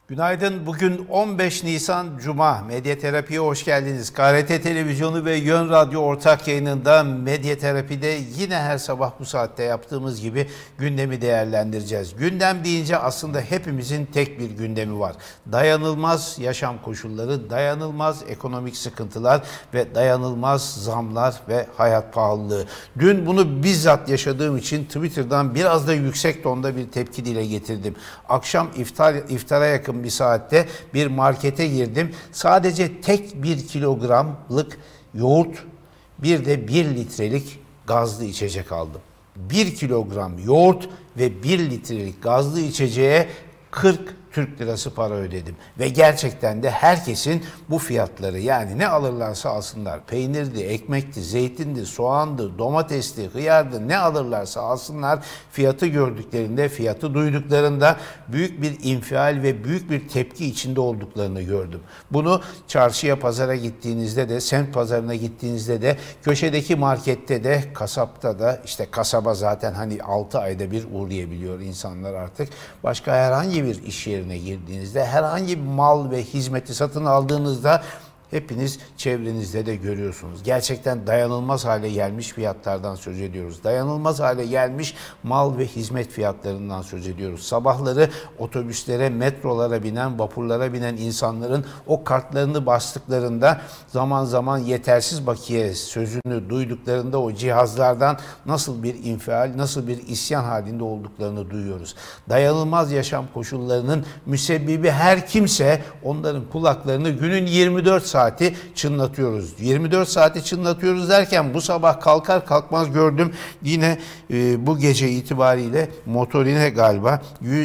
Günaydın. Bugün 15 Nisan Cuma. Medyaterapi'ye hoş geldiniz. KRT Televizyonu ve Yön Radyo ortak yayınında Medyaterapi'de yine her sabah bu saatte yaptığımız gibi gündemi değerlendireceğiz. Gündem deyince aslında hepimizin tek bir gündemi var. Dayanılmaz yaşam koşulları, dayanılmaz ekonomik sıkıntılar ve dayanılmaz zamlar ve hayat pahalılığı. Dün bunu bizzat yaşadığım için Twitter'dan biraz da yüksek tonda bir tepki dile getirdim. Akşam iftara yakın bir saatte bir markete girdim. Sadece tek 1 kilogramlık yoğurt, bir de 1 litrelik gazlı içecek aldım. 1 kilogram yoğurt ve 1 litrelik gazlı içeceğe 40 Türk lirası para ödedim. Ve gerçekten de herkesin bu fiyatları, yani ne alırlarsa alsınlar, peynirdi, ekmekti, zeytindi, soğandı, domatesti, hıyardı, ne alırlarsa alsınlar, fiyatı gördüklerinde, fiyatı duyduklarında büyük bir infial ve büyük bir tepki içinde olduklarını gördüm. Bunu çarşıya, pazara gittiğinizde de, semt pazarına gittiğinizde de, köşedeki markette de, kasapta da, işte kasaba zaten hani 6 ayda bir uğrayabiliyor insanlar artık. Başka herhangi bir iş yerine girdiğinizde, herhangi bir mal ve hizmeti satın aldığınızda hepiniz çevrenizde de görüyorsunuz. Gerçekten dayanılmaz hale gelmiş fiyatlardan söz ediyoruz. Dayanılmaz hale gelmiş mal ve hizmet fiyatlarından söz ediyoruz. Sabahları otobüslere, metrolara binen, vapurlara binen insanların o kartlarını bastıklarında zaman zaman yetersiz bakiye sözünü duyduklarında o cihazlardan nasıl bir infial, nasıl bir isyan halinde olduklarını duyuyoruz. Dayanılmaz yaşam koşullarının müsebbibi her kimse onların kulaklarını günün 24 saati çınlatıyoruz. 24 saati çınlatıyoruz derken bu sabah kalkar kalkmaz gördüm yine bu gece itibariyle motorine galiba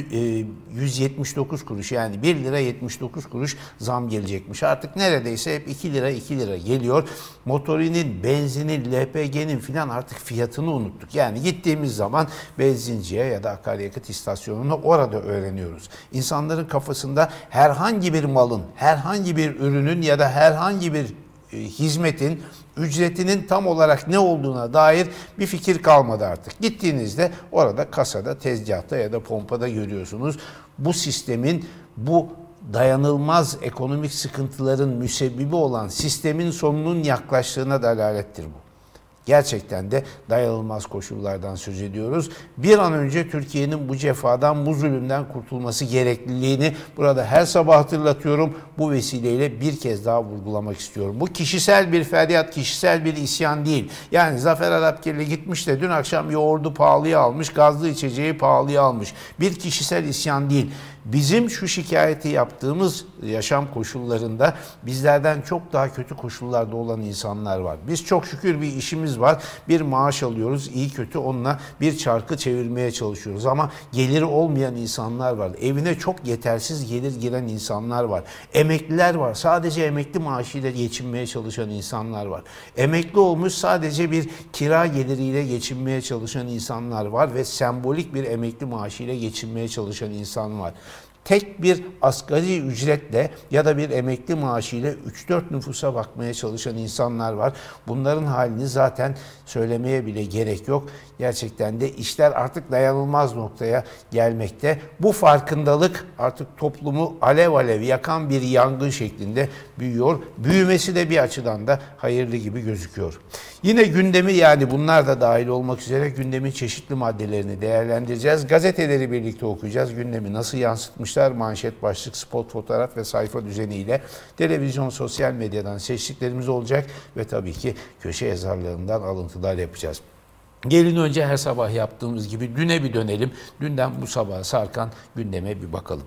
179 kuruş, yani 1 lira 79 kuruş zam gelecekmiş. Artık neredeyse hep 2 lira 2 lira geliyor. Motorinin, benzinin, LPG'nin filan artık fiyatını unuttuk. Yani gittiğimiz zaman benzinciye ya da akaryakıt istasyonuna orada öğreniyoruz. İnsanların kafasında herhangi bir malın, herhangi bir ürünün ya da herhangi bir hizmetin ücretinin tam olarak ne olduğuna dair bir fikir kalmadı artık. Gittiğinizde orada kasada, tezgahta ya da pompada görüyorsunuz. Bu sistemin, bu dayanılmaz ekonomik sıkıntıların müsebbibi olan sistemin sonunun yaklaştığına dalalettir bu. Gerçekten de dayanılmaz koşullardan söz ediyoruz. Bir an önce Türkiye'nin bu cefadan, bu zulümden kurtulması gerekliliğini burada her sabah hatırlatıyorum. Bu vesileyle bir kez daha vurgulamak istiyorum. Bu kişisel bir feryat, kişisel bir isyan değil. Yani Zafer Arapkirli gitmiş de dün akşam yoğurdu pahalıya almış, gazlı içeceği pahalıya almış. Bir kişisel isyan değil. Bizim şu şikayeti yaptığımız yaşam koşullarında bizlerden çok daha kötü koşullarda olan insanlar var. Biz çok şükür bir işimiz var, bir maaş alıyoruz, iyi kötü onunla bir çarkı çevirmeye çalışıyoruz. Ama geliri olmayan insanlar var, evine çok yetersiz gelir giren insanlar var, emekliler var, sadece emekli maaşıyla geçinmeye çalışan insanlar var. Emekli olmuş sadece bir kira geliriyle geçinmeye çalışan insanlar var ve sembolik bir emekli maaşıyla geçinmeye çalışan insan var. Tek bir asgari ücretle ya da bir emekli maaşıyla 3-4 nüfusa bakmaya çalışan insanlar var. Bunların halini zaten söylemeye bile gerek yok. Gerçekten de işler artık dayanılmaz noktaya gelmekte. Bu farkındalık artık toplumu alev alev yakan bir yangın şeklinde büyüyor. Büyümesi de bir açıdan da hayırlı gibi gözüküyor. Yine gündemi, yani bunlar da dahil olmak üzere gündemin çeşitli maddelerini değerlendireceğiz. Gazeteleri birlikte okuyacağız. Gündemi nasıl yansıtmışlar? Manşet, başlık, spot, fotoğraf ve sayfa düzeniyle televizyon, sosyal medyadan seçtiklerimiz olacak ve tabii ki köşe yazarlarından alıntılar yapacağız. Gelin önce her sabah yaptığımız gibi düne bir dönelim. Dünden bu sabaha sarkan gündeme bir bakalım.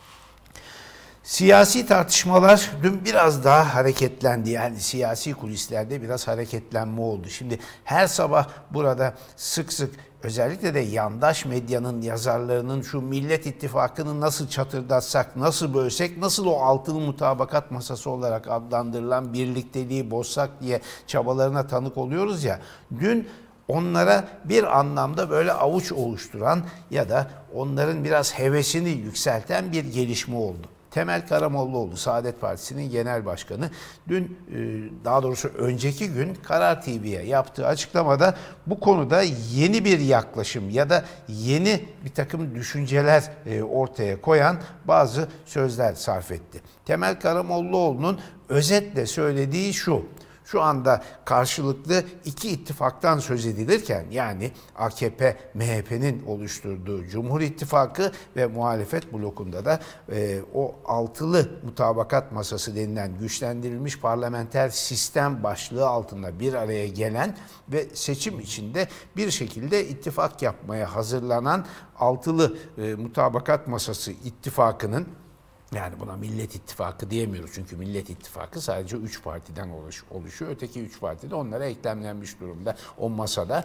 Siyasi tartışmalar dün biraz daha hareketlendi. Yani siyasi kulislerde biraz hareketlenme oldu. Şimdi her sabah burada sık sık özellikle de yandaş medyanın yazarlarının şu Millet İttifakı'nı nasıl çatırdatsak, nasıl bölsek, nasıl o altılı mutabakat masası olarak adlandırılan birlikteliği bozsak diye çabalarına tanık oluyoruz ya. Dün onlara bir anlamda böyle avuç oluşturan ya da onların biraz hevesini yükselten bir gelişme oldu. Temel Karamollaoğlu, Saadet Partisi'nin genel başkanı, dün daha doğrusu önceki gün Karar TV'ye yaptığı açıklamada bu konuda yeni bir yaklaşım ya da yeni bir takım düşünceler ortaya koyan bazı sözler sarf etti. Temel Karamollaoğlu'nun özetle söylediği şu: şu anda karşılıklı iki ittifaktan söz edilirken, yani AKP, MHP'nin oluşturduğu Cumhur İttifakı ve muhalefet blokunda da o altılı mutabakat masası denilen güçlendirilmiş parlamenter sistem başlığı altında bir araya gelen ve seçim içinde bir şekilde ittifak yapmaya hazırlanan altılı mutabakat masası ittifakının, yani buna Millet İttifakı diyemiyoruz çünkü Millet İttifakı sadece 3 partiden oluşuyor. Öteki 3 parti de onlara eklemlenmiş durumda o masada.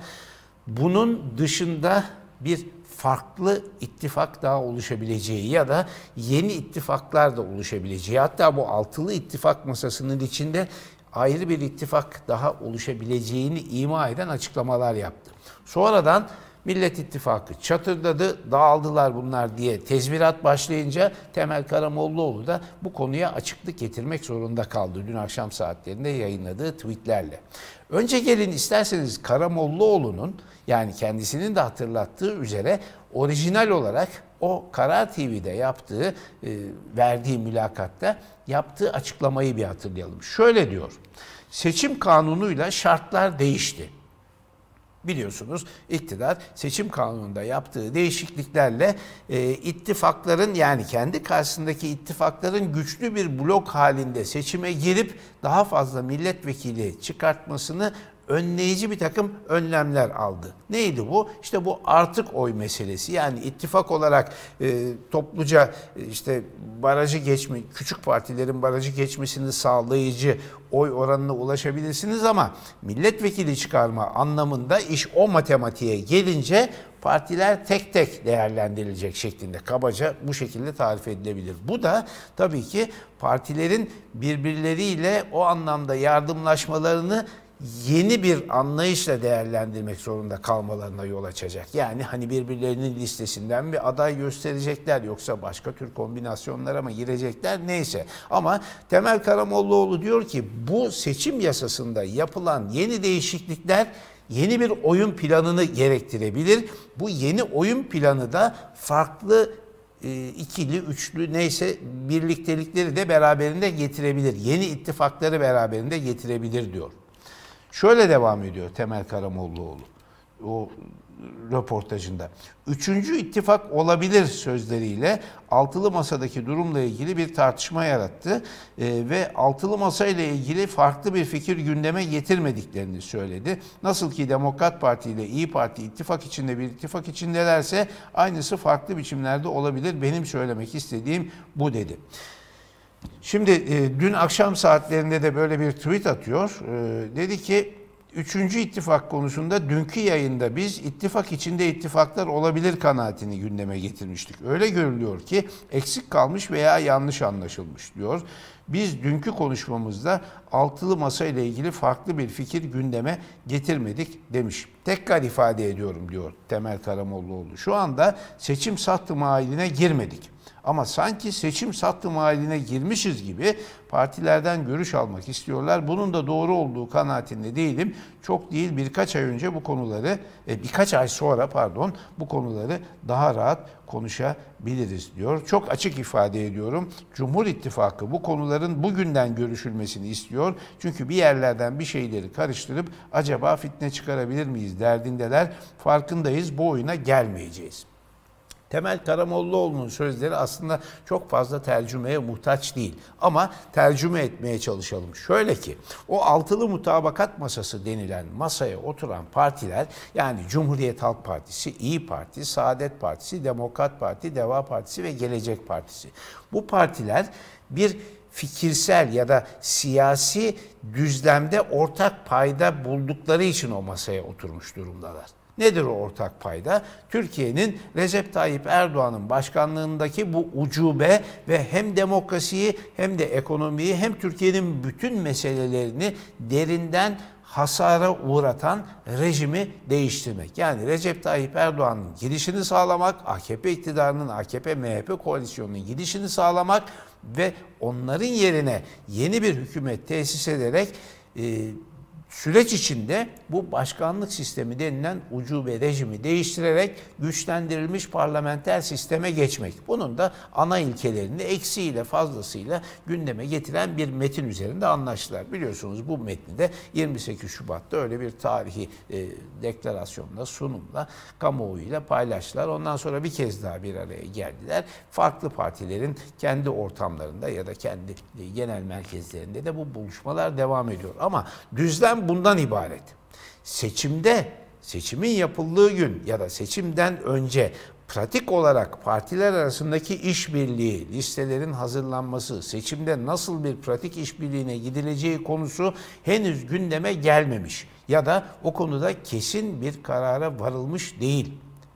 Bunun dışında bir farklı ittifak daha oluşabileceği ya da yeni ittifaklar da oluşabileceği, hatta bu altılı ittifak masasının içinde ayrı bir ittifak daha oluşabileceğini ima eden açıklamalar yaptı. Sonradan Millet İttifakı çatırdadı, dağıldılar bunlar diye tezvirat başlayınca Temel Karamollaoğlu da bu konuya açıklık getirmek zorunda kaldı dün akşam saatlerinde yayınladığı tweetlerle. Önce gelin isterseniz Karamollaoğlu'nun, yani kendisinin de hatırlattığı üzere, orijinal olarak o Karar TV'de yaptığı, verdiği mülakatta yaptığı açıklamayı bir hatırlayalım. Şöyle diyor: seçim kanunuyla şartlar değişti. Biliyorsunuz iktidar seçim kanununda yaptığı değişikliklerle ittifakların, yani kendi karşısındaki ittifakların güçlü bir blok halinde seçime girip daha fazla milletvekili çıkartmasını önleyici bir takım önlemler aldı. Neydi bu? İşte bu artık oy meselesi. Yani ittifak olarak topluca işte barajı geçme, küçük partilerin barajı geçmesini sağlayıcı oy oranına ulaşabilirsiniz ama milletvekili çıkarma anlamında iş o matematiğe gelince partiler tek tek değerlendirilecek şeklinde, kabaca bu şekilde tarif edilebilir. Bu da tabii ki partilerin birbirleriyle o anlamda yardımlaşmalarını yeni bir anlayışla değerlendirmek zorunda kalmalarına yol açacak. Yani hani birbirlerinin listesinden bir aday gösterecekler, yoksa başka tür kombinasyonlara mı girecekler, neyse. Ama Temel Karamollaoğlu diyor ki bu seçim yasasında yapılan yeni değişiklikler yeni bir oyun planını gerektirebilir. Bu yeni oyun planı da farklı ikili, üçlü, neyse birliktelikleri de beraberinde getirebilir. Yeni ittifakları beraberinde getirebilir diyor. Şöyle devam ediyor Temel Karamollaoğlu o röportajında: üçüncü ittifak olabilir sözleriyle altılı masadaki durumla ilgili bir tartışma yarattı ve altılı masa ile ilgili farklı bir fikir gündeme getirmediklerini söyledi. Nasıl ki Demokrat Parti ile İyi Parti ittifak içinde bir ittifak içindelerse aynısı farklı biçimlerde olabilir. Benim söylemek istediğim bu, dedi. Şimdi dün akşam saatlerinde de böyle bir tweet atıyor. Dedi ki, üçüncü ittifak konusunda dünkü yayında biz ittifak içinde ittifaklar olabilir kanaatini gündeme getirmiştik. Öyle görülüyor ki eksik kalmış veya yanlış anlaşılmış, diyor. Biz dünkü konuşmamızda altılı masa ile ilgili farklı bir fikir gündeme getirmedik demiş. Tekrar ifade ediyorum, diyor Temel Karamollaoğlu. Şu anda seçim sattı mahaline girmedik. Ama sanki seçim sattı mahaline girmişiz gibi partilerden görüş almak istiyorlar. Bunun da doğru olduğu kanaatinde değilim. Çok değil birkaç ay önce bu konuları, birkaç ay sonra bu konuları daha rahat konuşabiliriz, diyor. Çok açık ifade ediyorum. Cumhur İttifakı bu konuların bugünden görüşülmesini istiyor. Çünkü bir yerlerden bir şeyleri karıştırıp acaba fitne çıkarabilir miyiz derdindeler. Farkındayız, bu oyuna gelmeyeceğiz. Temel Karamollaoğlu'nun sözleri aslında çok fazla tercümeye muhtaç değil. Ama tercüme etmeye çalışalım. Şöyle ki, o altılı mutabakat masası denilen masaya oturan partiler, yani Cumhuriyet Halk Partisi, İyi Parti, Saadet Partisi, Demokrat Parti, Deva Partisi ve Gelecek Partisi. Bu partiler bir fikirsel ya da siyasi düzlemde ortak payda buldukları için o masaya oturmuş durumdalar. Nedir o ortak payda? Türkiye'nin Recep Tayyip Erdoğan'ın başkanlığındaki bu ucube ve hem demokrasiyi hem de ekonomiyi hem Türkiye'nin bütün meselelerini derinden hasara uğratan rejimi değiştirmek. Yani Recep Tayyip Erdoğan'ın gidişini sağlamak, AKP iktidarının, AKP-MHP koalisyonunun gidişini sağlamak ve onların yerine yeni bir hükümet tesis ederek süreç içinde bu başkanlık sistemi denilen ucube rejimi değiştirerek güçlendirilmiş parlamenter sisteme geçmek. Bunun da ana ilkelerini eksiğiyle fazlasıyla gündeme getiren bir metin üzerinde anlaştılar. Biliyorsunuz bu metni de 28 Şubat'ta öyle bir tarihi deklarasyonla, sunumla, kamuoyuyla paylaştılar. Ondan sonra bir kez daha bir araya geldiler. Farklı partilerin kendi ortamlarında ya da kendi genel merkezlerinde de bu buluşmalar devam ediyor. Ama düzlem bundan ibaret. Seçimin yapıldığı gün ya da seçimden önce pratik olarak partiler arasındaki işbirliği, listelerin hazırlanması, seçimde nasıl bir pratik işbirliğine gidileceği konusu henüz gündeme gelmemiş ya da o konuda kesin bir karara varılmış değil.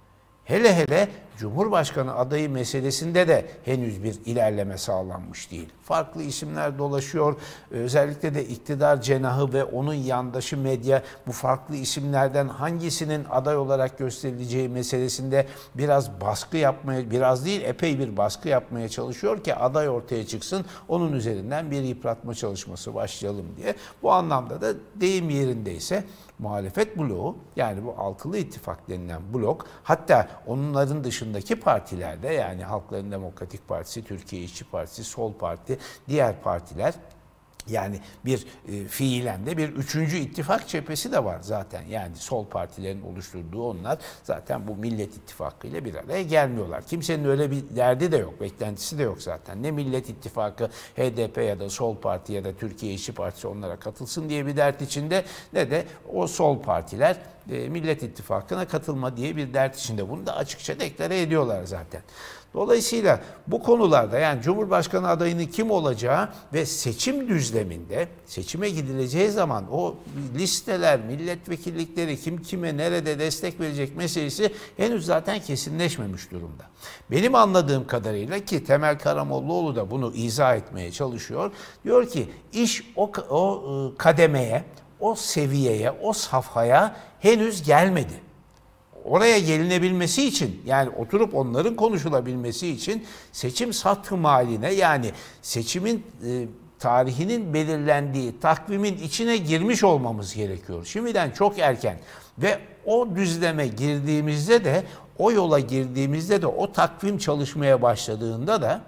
Hele hele Cumhurbaşkanı adayı meselesinde de henüz bir ilerleme sağlanmış değil. Farklı isimler dolaşıyor. Özellikle de iktidar cenahı ve onun yandaşı medya bu farklı isimlerden hangisinin aday olarak gösterileceği meselesinde biraz baskı yapmaya, biraz değil epey bir baskı yapmaya çalışıyor ki aday ortaya çıksın. Onun üzerinden bir yıpratma çalışması başlayalım diye. Bu anlamda da deyim yerindeyse muhalefet bloğu, yani bu altılı ittifak denilen blok, hatta onların dışındaki partilerde, yani Halkların Demokratik Partisi, Türkiye İşçi Partisi, Sol Parti, diğer partiler, yani bir fiilen de bir üçüncü ittifak cephesi de var zaten. Yani sol partilerin oluşturduğu onlar zaten bu Millet İttifakı ile bir araya gelmiyorlar. Kimsenin öyle bir derdi de yok, beklentisi de yok zaten. Ne Millet İttifakı, HDP ya da Sol Parti ya da Türkiye İşçi Partisi onlara katılsın diye bir dert içinde, ne de o sol partiler Millet İttifakı'na katılma diye bir dert içinde. Bunu da açıkça deklare ediyorlar zaten. Dolayısıyla bu konularda, yani Cumhurbaşkanı adayının kim olacağı ve seçim düzleminde seçime gidileceği zaman o listeler, milletvekillikleri, kim kime nerede destek verecek meselesi henüz zaten kesinleşmemiş durumda. Benim anladığım kadarıyla, ki Temel Karamollaoğlu da bunu izah etmeye çalışıyor, diyor ki iş o kademeye, o seviyeye, o safhaya henüz gelmedi. Oraya gelinebilmesi için, yani oturup onların konuşulabilmesi için seçim sathı maline, yani seçimin tarihinin belirlendiği takvimin içine girmiş olmamız gerekiyor. Şimdiden çok erken ve o düzleme girdiğimizde de, o yola girdiğimizde de, o takvim çalışmaya başladığında da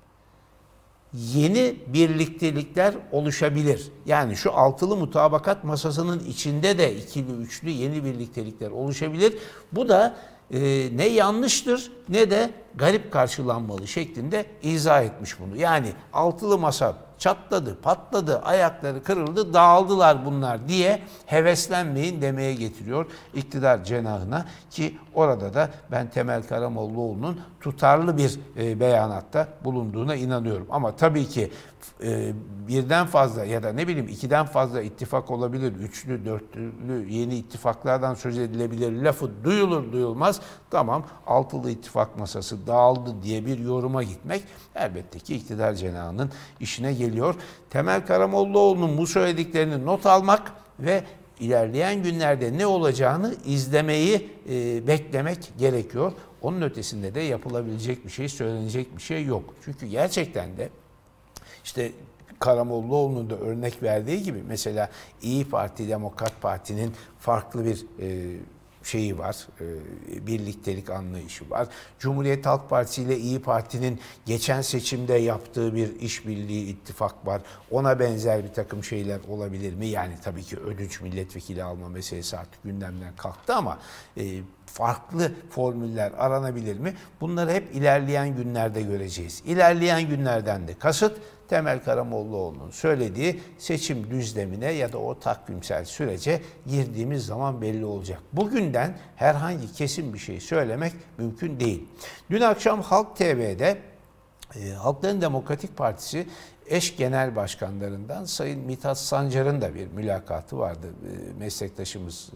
yeni birliktelikler oluşabilir. Yani şu altılı mutabakat masasının içinde de ikili üçlü yeni birliktelikler oluşabilir. Bu da ne yanlıştır ne de garip karşılanmalı şeklinde izah etmiş bunu. Yani altılı masa çatladı, patladı, ayakları kırıldı, dağıldılar bunlar diye heveslenmeyin demeye getiriyor iktidar cenahına, ki orada da ben Temel Karamollaoğlu'nun tutarlı bir beyanatta bulunduğuna inanıyorum. Ama tabii ki birden fazla ya da ne bileyim ikiden fazla ittifak olabilir, üçlü, dörtlü yeni ittifaklardan söz edilebilir lafı duyulur duyulmaz tamam altılı ittifak masası dağıldı diye bir yoruma gitmek elbette ki iktidar cenahının işine geliyor. Temel Karamollaoğlu'nun bu söylediklerini not almak ve ilerleyen günlerde ne olacağını izlemeyi beklemek gerekiyor. Onun ötesinde de yapılabilecek bir şey, söylenecek bir şey yok. Çünkü gerçekten de İşte Karamollaoğlu'nun da örnek verdiği gibi mesela İyi Parti, Demokrat Parti'nin farklı bir şeyi var, birliktelik anlayışı var. Cumhuriyet Halk Partisi ile İyi Parti'nin geçen seçimde yaptığı bir işbirliği, ittifak var. Ona benzer bir takım şeyler olabilir mi? Yani tabii ki ödünç milletvekili alma meselesi artık gündemden kalktı ama farklı formüller aranabilir mi? Bunları hep ilerleyen günlerde göreceğiz. İlerleyen günlerden de kasıt Temel Karamollaoğlu'nun söylediği seçim düzlemine ya da o takvimsel sürece girdiğimiz zaman belli olacak. Bugünden herhangi kesin bir şey söylemek mümkün değil. Dün akşam Halk TV'de Halkların Demokratik Partisi eş genel başkanlarından Sayın Mithat Sancar'ın da bir mülakatı vardı. Meslektaşımız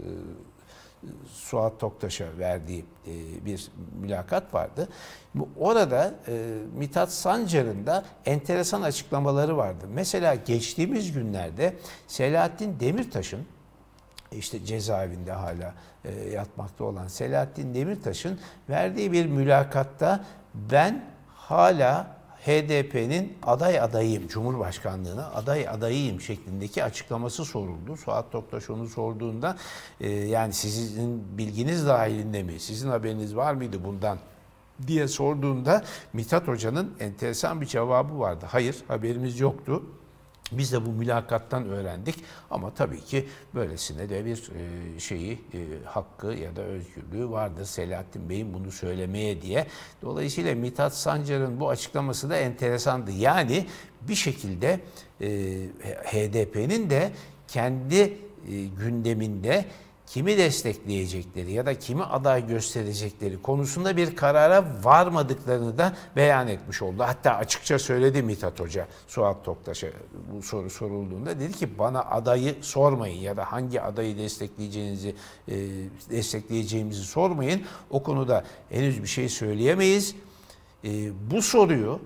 Suat Toktaş'a verdiği bir mülakat vardı. Orada Mithat Sancar'ın da enteresan açıklamaları vardı. Mesela geçtiğimiz günlerde Selahattin Demirtaş'ın, işte cezaevinde hala yatmakta olan Selahattin Demirtaş'ın verdiği bir mülakatta ben hala HDP'nin aday adayıyım, Cumhurbaşkanlığına aday adayıyım şeklindeki açıklaması soruldu. Suat Toktaş onu sorduğunda yani sizin bilginiz dahilinde mi, sizin haberiniz var mıydı bundan diye sorduğunda Mithat Hoca'nın enteresan bir cevabı vardı. Hayır, haberimiz yoktu. Biz de bu mülakattan öğrendik ama tabii ki böylesine de bir hakkı ya da özgürlüğü vardır Selahattin Bey'in bunu söylemeye diye. Dolayısıyla Mithat Sancar'ın bu açıklaması da enteresandı. Yani bir şekilde HDP'nin de kendi gündeminde kimi destekleyecekleri ya da kimi aday gösterecekleri konusunda bir karara varmadıklarını da beyan etmiş oldu. Hatta açıkça söyledi Mithat Hoca Suat Toktaş'a bu soru sorulduğunda. Dedi ki bana adayı sormayın ya da hangi adayı destekleyeceğimizi sormayın. O konuda henüz bir şey söyleyemeyiz. Bu soruyu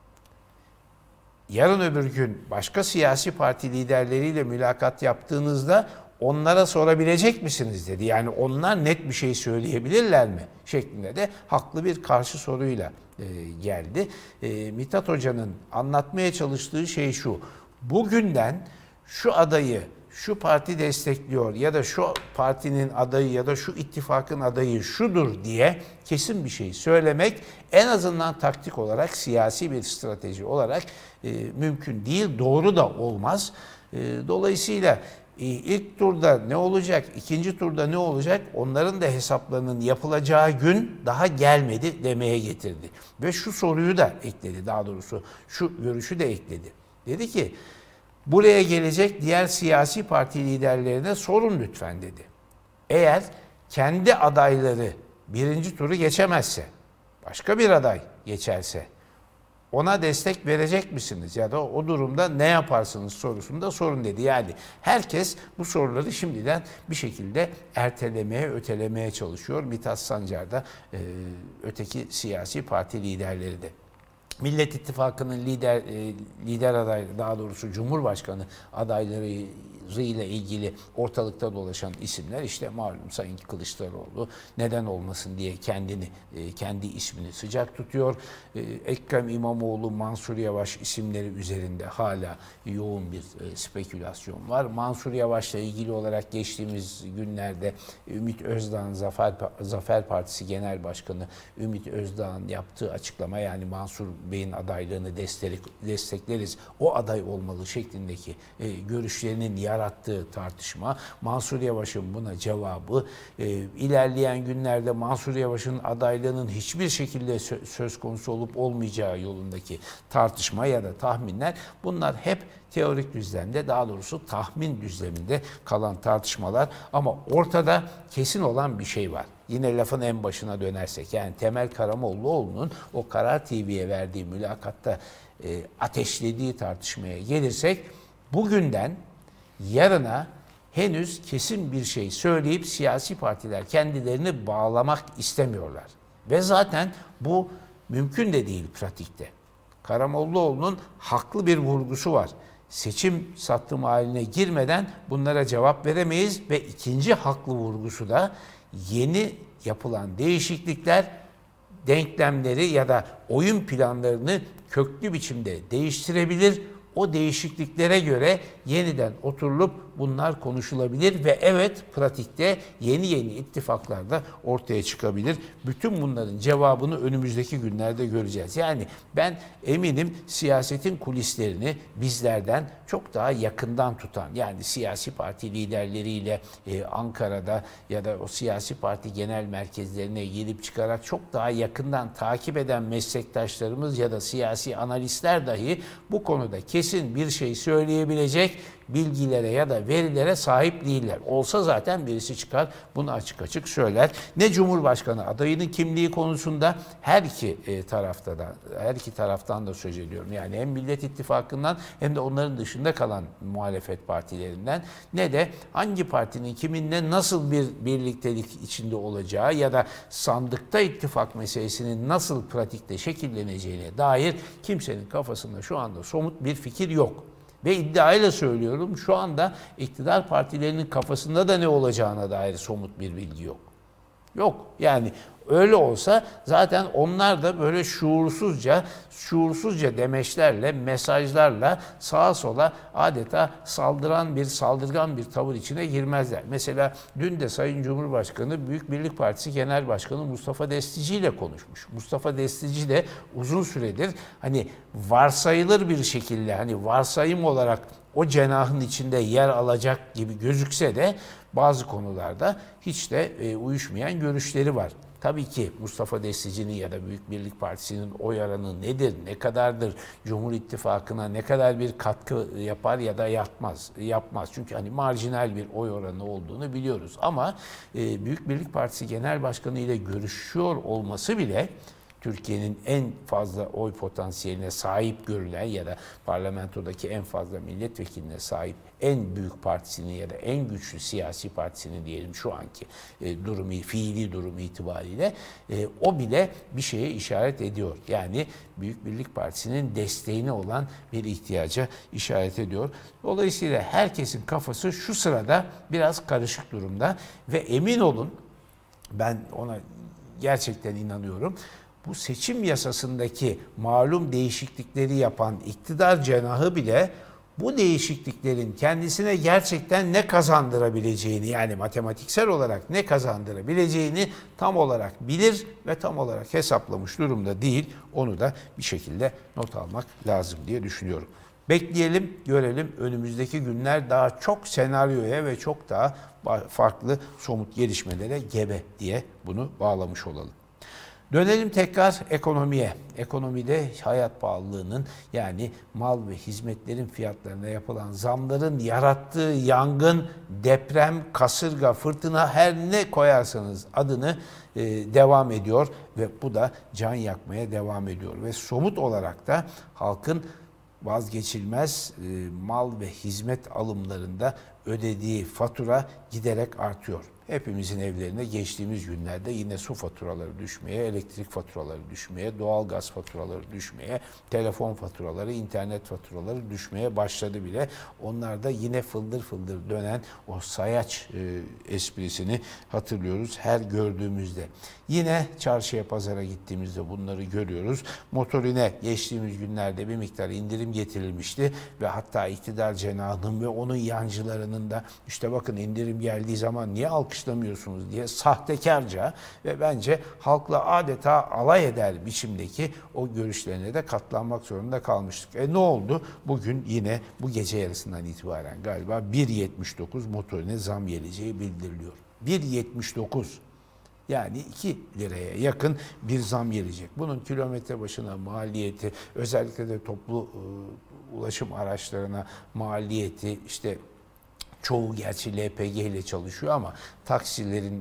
yarın öbür gün başka siyasi parti liderleriyle mülakat yaptığınızda onlara sorabilecek misiniz dedi. Yani onlar net bir şey söyleyebilirler mi? Şeklinde de haklı bir karşı soruyla geldi. Mithat Hoca'nın anlatmaya çalıştığı şey şu. Bugünden şu adayı şu parti destekliyor ya da şu partinin adayı ya da şu ittifakın adayı şudur diye kesin bir şey söylemek en azından taktik olarak, siyasi bir strateji olarak mümkün değil, doğru da olmaz. Dolayısıyla İlk turda ne olacak, ikinci turda ne olacak onların da hesaplarının yapılacağı gün daha gelmedi demeye getirdi. Ve şu soruyu da ekledi, daha doğrusu şu görüşü de ekledi. Dedi ki buraya gelecek diğer siyasi parti liderlerine sorun lütfen dedi. Eğer kendi adayları birinci turu geçemezse, başka bir aday geçerse ona destek verecek misiniz ya da o durumda ne yaparsınız sorusunu da sorun dedi. Yani herkes bu soruları şimdiden bir şekilde ertelemeye, ötelemeye çalışıyor. Mithat Sancar da öteki siyasi parti liderleri de. Millet İttifakı'nın lider adayı, daha doğrusu Cumhurbaşkanı adayları ile ilgili ortalıkta dolaşan isimler işte malum Sayın Kılıçdaroğlu neden olmasın diye kendi ismini sıcak tutuyor. Ekrem İmamoğlu, Mansur Yavaş isimleri üzerinde hala yoğun bir spekülasyon var. Mansur Yavaş'la ilgili olarak geçtiğimiz günlerde Ümit Özdağ'ın Zafer Partisi Genel Başkanı Ümit Özdağ'ın yaptığı açıklama, yani Mansur Bey'in adaylığını destekleriz, o aday olmalı şeklindeki görüşlerinin yarattığı tartışma, Mansur Yavaş'ın buna cevabı, ilerleyen günlerde Mansur Yavaş'ın adaylığının hiçbir şekilde söz konusu olup olmayacağı yolundaki tartışma ya da tahminler, bunlar hep teorik düzlemde, daha doğrusu tahmin düzleminde kalan tartışmalar ama ortada kesin olan bir şey var. Yine lafın en başına dönersek, yani Temel Karamollaoğlu'nun o Karar TV'ye verdiği mülakatta ateşlediği tartışmaya gelirsek, bugünden yarına henüz kesin bir şey söyleyip siyasi partiler kendilerini bağlamak istemiyorlar. Ve zaten bu mümkün de değil pratikte. Karamollaoğlu'nun haklı bir vurgusu var. Seçim sattım haline girmeden bunlara cevap veremeyiz ve ikinci haklı vurgusu da yeni yapılan değişiklikler denklemleri ya da oyun planlarını köklü biçimde değiştirebilir. O değişikliklere göre yeniden oturulup bunlar konuşulabilir ve evet, pratikte yeni ittifaklar da ortaya çıkabilir. Bütün bunların cevabını önümüzdeki günlerde göreceğiz. Yani ben eminim siyasetin kulislerini bizlerden çok daha yakından tutan, yani siyasi parti liderleriyle Ankara'da ya da o siyasi parti genel merkezlerine gelip çıkarak çok daha yakından takip eden meslektaşlarımız ya da siyasi analistler dahi bu konuda kesin bir şey söyleyebilecek bilgilere ya da verilere sahip değiller. Olsa zaten birisi çıkar bunu açık açık söyler. Ne Cumhurbaşkanı adayının kimliği konusunda her iki taraftan da söz ediyorum. Yani hem Millet İttifakı'ndan hem de onların dışında kalan muhalefet partilerinden, ne de hangi partinin kiminle nasıl bir birliktelik içinde olacağı ya da sandıkta ittifak meselesinin nasıl pratikte şekilleneceğine dair kimsenin kafasında şu anda somut bir fikir yok. Ve iddiayla söylüyorum, şu anda iktidar partilerinin kafasında da ne olacağına dair somut bir bilgi yok. Yok. Yani Öyle olsa zaten onlar da böyle şuursuzca demeçlerle, mesajlarla sağa sola adeta saldırgan bir tavır içine girmezler. Mesela dün de Sayın Cumhurbaşkanı Büyük Birlik Partisi Genel Başkanı Mustafa Destici ile konuşmuş. Mustafa Destici de uzun süredir hani varsayılır bir şekilde, hani varsayım olarak o cenahın içinde yer alacak gibi gözükse de bazı konularda hiç de uyuşmayan görüşleri var. Tabii ki Mustafa Destici'nin ya da Büyük Birlik Partisi'nin oy oranı nedir, ne kadardır, Cumhur İttifakı'na ne kadar bir katkı yapar ya da yapmaz. Çünkü hani marjinal bir oy oranı olduğunu biliyoruz. Ama Büyük Birlik Partisi Genel Başkanı ile görüşüyor olması bile Türkiye'nin en fazla oy potansiyeline sahip görülen ya da parlamentodaki en fazla milletvekiline sahip en büyük partisinin ya da en güçlü siyasi partisinin diyelim şu anki fiili durumu itibariyle o bile bir şeye işaret ediyor. Yani Büyük Birlik Partisi'nin desteğine olan bir ihtiyaca işaret ediyor. Dolayısıyla herkesin kafası şu sırada biraz karışık durumda ve emin olun, ben ona gerçekten inanıyorum. Bu seçim yasasındaki malum değişiklikleri yapan iktidar cenahı bile bu değişikliklerin kendisine gerçekten ne kazandırabileceğini, yani matematiksel olarak ne kazandırabileceğini tam olarak bilir ve tam olarak hesaplamış durumda değil. Onu da bir şekilde not almak lazım diye düşünüyorum. Bekleyelim, görelim. Önümüzdeki günler daha çok senaryoya ve çok daha farklı somut gelişmelere gebe diye bunu bağlamış olalım. Dönelim tekrar ekonomiye. Ekonomide hayat pahalılığının, yani mal ve hizmetlerin fiyatlarına yapılan zamların yarattığı yangın, deprem, kasırga, fırtına, her ne koyarsanız adını devam ediyor ve bu da can yakmaya devam ediyor. Ve somut olarak da halkın vazgeçilmez mal ve hizmet alımlarında ödediği fatura giderek artıyor. Hepimizin evlerine geçtiğimiz günlerde yine su faturaları düşmeye, elektrik faturaları düşmeye, doğalgaz faturaları düşmeye, telefon faturaları, internet faturaları düşmeye başladı bile. Onlar da yine fıldır fıldır dönen o sayaç esprisini hatırlıyoruz her gördüğümüzde. Yine çarşıya, pazara gittiğimizde bunları görüyoruz. Motorine geçtiğimiz günlerde bir miktar indirim getirilmişti ve hatta iktidar cenahının ve onun yancılarının da işte bakın indirim geldiği zaman niye alkışlamıyorsunuz diye sahtekarca ve bence halkla adeta alay eder biçimdeki o görüşlerine de katlanmak zorunda kalmıştık. Ne oldu? Bugün yine bu gece yarısından itibaren galiba 1.79 motorine zam geleceği bildiriliyor. 1.79. Yani 2 liraya yakın bir zam gelecek. Bunun kilometre başına maliyeti, özellikle de toplu ulaşım araçlarına maliyeti, işte çoğu gerçi LPG ile çalışıyor ama taksilerin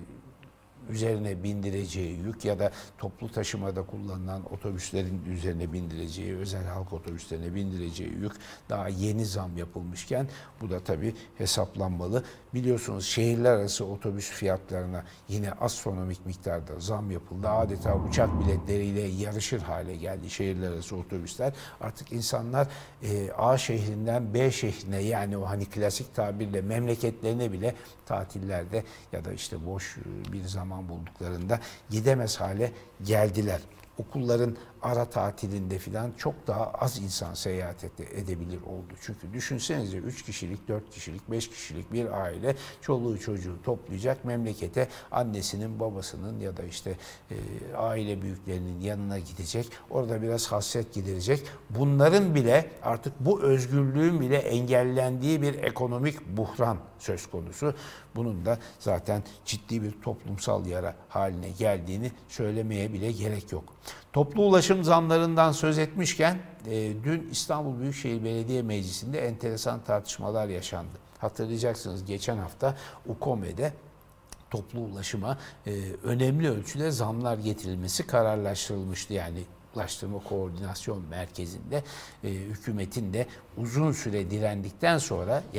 üzerine bindireceği yük ya da toplu taşımada kullanılan otobüslerin üzerine bindireceği, özel halk otobüslerine bindireceği yük daha yeni zam yapılmışken bu da tabii hesaplanmalı. Biliyorsunuz şehirler arası otobüs fiyatlarına yine astronomik miktarda zam yapıldı. Adeta uçak biletleriyle yarışır hale geldi şehirler arası otobüsler. Artık insanlar A şehrinden B şehrine, yani o hani klasik tabirle memleketlerine bile tatillerde ya da işte boş bir zaman bulduklarında gidemez hale geldiler. Okulların ara tatilinde filan çok daha az insan seyahat edebilir oldu. Çünkü düşünsenize 3 kişilik, 4 kişilik, 5 kişilik bir aile çoluğu çocuğu toplayacak, memlekete annesinin, babasının ya da işte aile büyüklerinin yanına gidecek. Orada biraz hasret giderecek. Bunların bile artık bu özgürlüğün bile engellendiği bir ekonomik buhran söz konusu. Bunun da zaten ciddi bir toplumsal yara haline geldiğini söylemeye bile gerek yok. Toplu ulaşım zamlarından söz etmişken dün İstanbul Büyükşehir Belediye Meclisi'nde enteresan tartışmalar yaşandı. Hatırlayacaksınız geçen hafta UKOME'de toplu ulaşıma önemli ölçüde zamlar getirilmesi kararlaştırılmıştı. Yani Ulaştırma Koordinasyon Merkezi'nde hükümetin de uzun süre direndikten sonra, yani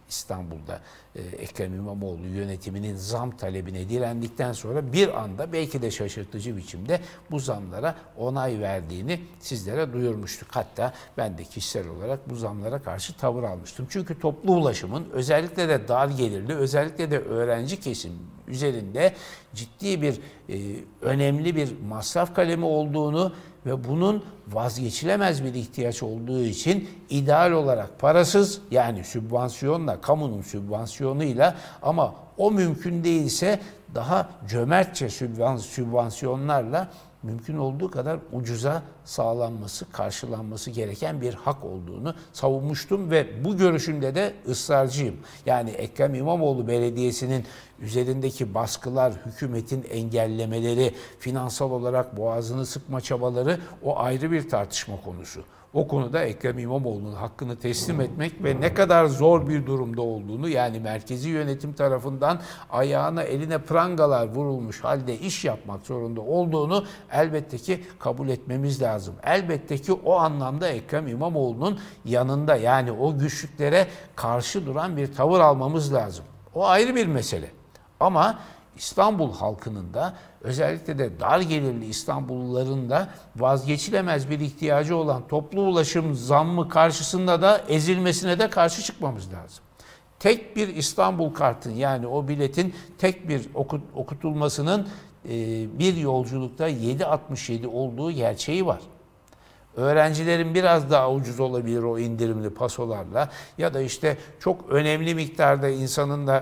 İstanbul'da Ekrem İmamoğlu yönetiminin zam talebine direndikten sonra bir anda belki de şaşırtıcı biçimde bu zamlara onay verdiğini sizlere duyurmuştuk. Hatta ben de kişisel olarak bu zamlara karşı tavır almıştım. Çünkü toplu ulaşımın özellikle de dar gelirli, özellikle de öğrenci kesim üzerinde ciddi bir önemli bir masraf kalemi olduğunu ve bunun vazgeçilemez bir ihtiyaç olduğu için ideal olarak parasız, yani sübvansiyonla, kamunun sübvansiyonuyla, ama o mümkün değilse daha cömertçe sübvansiyonlarla mümkün olduğu kadar ucuza sağlanması, karşılanması gereken bir hak olduğunu savunmuştum ve bu görüşümde de ısrarcıyım. Yani Ekrem İmamoğlu Belediyesi'nin üzerindeki baskılar, hükümetin engellemeleri, finansal olarak boğazını sıkma çabaları, o ayrı bir tartışma konusu. O konuda Ekrem İmamoğlu'nun hakkını teslim etmek ve ne kadar zor bir durumda olduğunu, yani merkezi yönetim tarafından ayağına eline prangalar vurulmuş halde iş yapmak zorunda olduğunu elbette ki kabul etmemiz lazım. Elbette ki o anlamda Ekrem İmamoğlu'nun yanında, yani o güçlüklere karşı duran bir tavır almamız lazım. O ayrı bir mesele. Ama İstanbul halkının da, özellikle de dar gelirli İstanbulluların da vazgeçilemez bir ihtiyacı olan toplu ulaşım zammı karşısında da ezilmesine de karşı çıkmamız lazım. Tek bir İstanbul kartın, yani o biletin tek bir okutulmasının bir yolculukta 7,67 olduğu gerçeği var. Öğrencilerin biraz daha ucuz olabilir o indirimli pasolarla, ya da işte çok önemli miktarda insanın da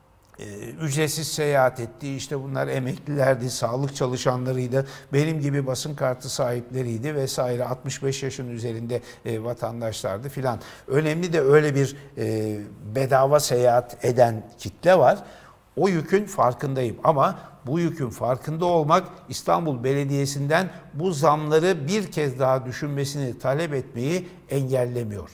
ücretsiz seyahat ettiği, işte bunlar emeklilerdi, sağlık çalışanlarıydı, benim gibi basın kartı sahipleriydi vesaire, 65 yaşın üzerinde vatandaşlardı filan. Önemli de öyle bir bedava seyahat eden kitle var. O yükün farkındayım ama bu yükün farkında olmak İstanbul Belediyesi'nden bu zamları bir kez daha düşünmesini talep etmeyi engellemiyor.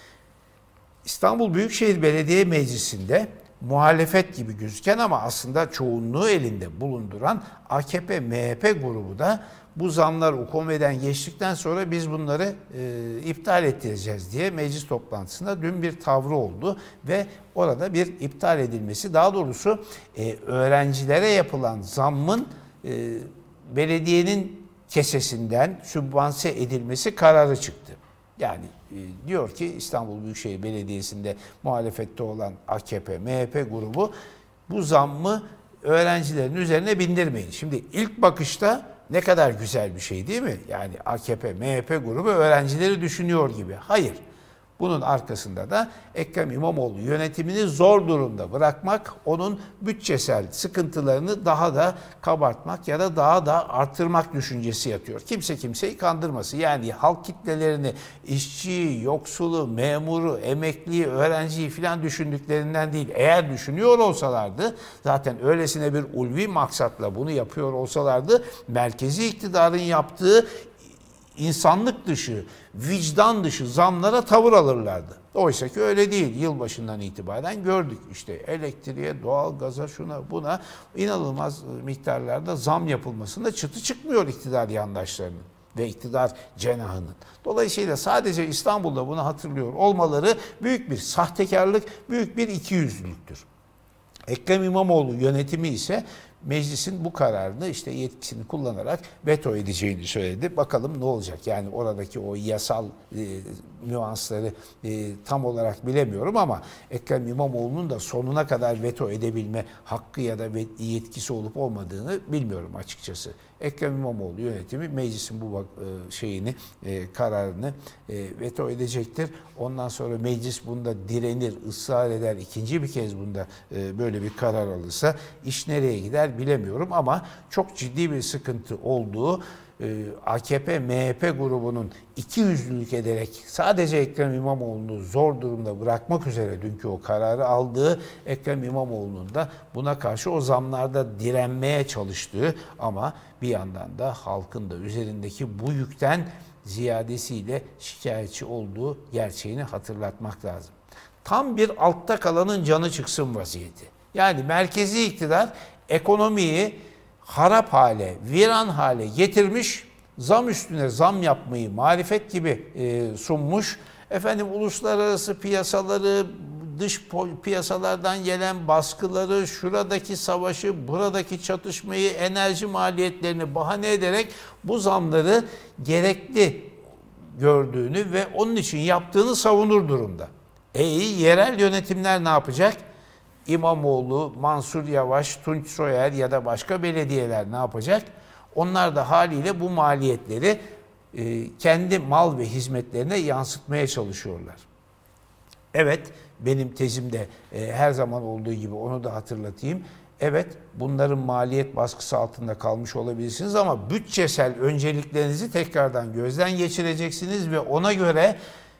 İstanbul Büyükşehir Belediye Meclisi'nde muhalefet gibi gözüken ama aslında çoğunluğu elinde bulunduran AKP-MHP grubu da bu zamlar UKOME'den geçtikten sonra biz bunları iptal ettireceğiz diye meclis toplantısında dün bir tavrı oldu ve orada bir iptal edilmesi, daha doğrusu öğrencilere yapılan zammın belediyenin kesesinden sübvanse edilmesi kararı çıktı. Yani diyor ki İstanbul Büyükşehir Belediyesi'nde muhalefette olan AKP, MHP grubu bu zammı öğrencilerin üzerine bindirmeyin. Şimdi ilk bakışta ne kadar güzel bir şey değil mi? Yani AKP, MHP grubu öğrencileri düşünüyor gibi. Hayır. Bunun arkasında da Ekrem İmamoğlu yönetimini zor durumda bırakmak, onun bütçesel sıkıntılarını daha da kabartmak ya da daha da artırmak düşüncesi yatıyor. Kimse kimseyi kandırmasın. Yani halk kitlelerini, işçiyi, yoksulu, memuru, emekliyi, öğrenciyi filan düşündüklerinden değil. Eğer düşünüyor olsalardı, zaten öylesine bir ulvi maksatla bunu yapıyor olsalardı, merkezi iktidarın yaptığı insanlık dışı, vicdan dışı zamlara tavır alırlardı. Oysa ki öyle değil. Yılbaşından itibaren gördük. İşte elektriğe, doğalgaza, şuna buna inanılmaz miktarlarda zam yapılmasında çıtı çıkmıyor iktidar yandaşlarının ve iktidar cenahının. Dolayısıyla sadece İstanbul'da bunu hatırlıyor olmaları büyük bir sahtekarlık, büyük bir ikiyüzlülüktür. Ekrem İmamoğlu yönetimi ise meclisin bu kararını işte yetkisini kullanarak veto edeceğini söyledi. Bakalım ne olacak? Yani oradaki o yasal nüansları tam olarak bilemiyorum ama Ekrem İmamoğlu'nun da sonuna kadar veto edebilme hakkı ya da yetkisi olup olmadığını bilmiyorum açıkçası. Ekrem İmamoğlu yönetimi meclisin bu kararını veto edecektir. Ondan sonra meclis bunda direnir, ısrar eder, ikinci bir kez bunda böyle bir karar alırsa iş nereye gider bilemiyorum ama çok ciddi bir sıkıntı olduğu, AKP, MHP grubunun ikiyüzlülük ederek sadece Ekrem İmamoğlu'nu zor durumda bırakmak üzere dünkü o kararı aldığı, Ekrem İmamoğlu'nun da buna karşı o zamlarda direnmeye çalıştığı ama bir yandan da halkın da üzerindeki bu yükten ziyadesiyle şikayetçi olduğu gerçeğini hatırlatmak lazım. Tam bir altta kalanın canı çıksın vaziyeti. Yani merkezi iktidar ekonomiyi harap hale, viran hale getirmiş, zam üstüne zam yapmayı marifet gibi sunmuş. Efendim uluslararası piyasaları, dış piyasalardan gelen baskıları, şuradaki savaşı, buradaki çatışmayı, enerji maliyetlerini bahane ederek bu zamları gerekli gördüğünü ve onun için yaptığını savunur durumda. Yerel yönetimler ne yapacak? İmamoğlu, Mansur Yavaş, Tunç Soyer ya da başka belediyeler ne yapacak? Onlar da haliyle bu maliyetleri kendi mal ve hizmetlerine yansıtmaya çalışıyorlar. Evet, benim tezimde her zaman olduğu gibi onu da hatırlatayım. Evet, bunların maliyet baskısı altında kalmış olabilirsiniz ama bütçesel önceliklerinizi tekrardan gözden geçireceksiniz ve ona göre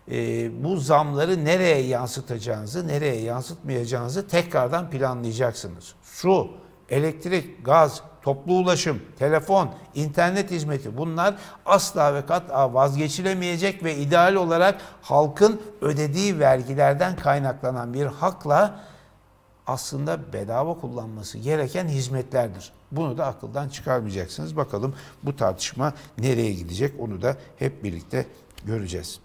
bu zamları nereye yansıtacağınızı, nereye yansıtmayacağınızı tekrardan planlayacaksınız. Su, elektrik, gaz, toplu ulaşım, telefon, internet hizmeti, bunlar asla ve kat'a vazgeçilemeyecek ve ideal olarak halkın ödediği vergilerden kaynaklanan bir hakla aslında bedava kullanması gereken hizmetlerdir. Bunu da akıldan çıkarmayacaksınız. Bakalım bu tartışma nereye gidecek, onu da hep birlikte göreceğiz.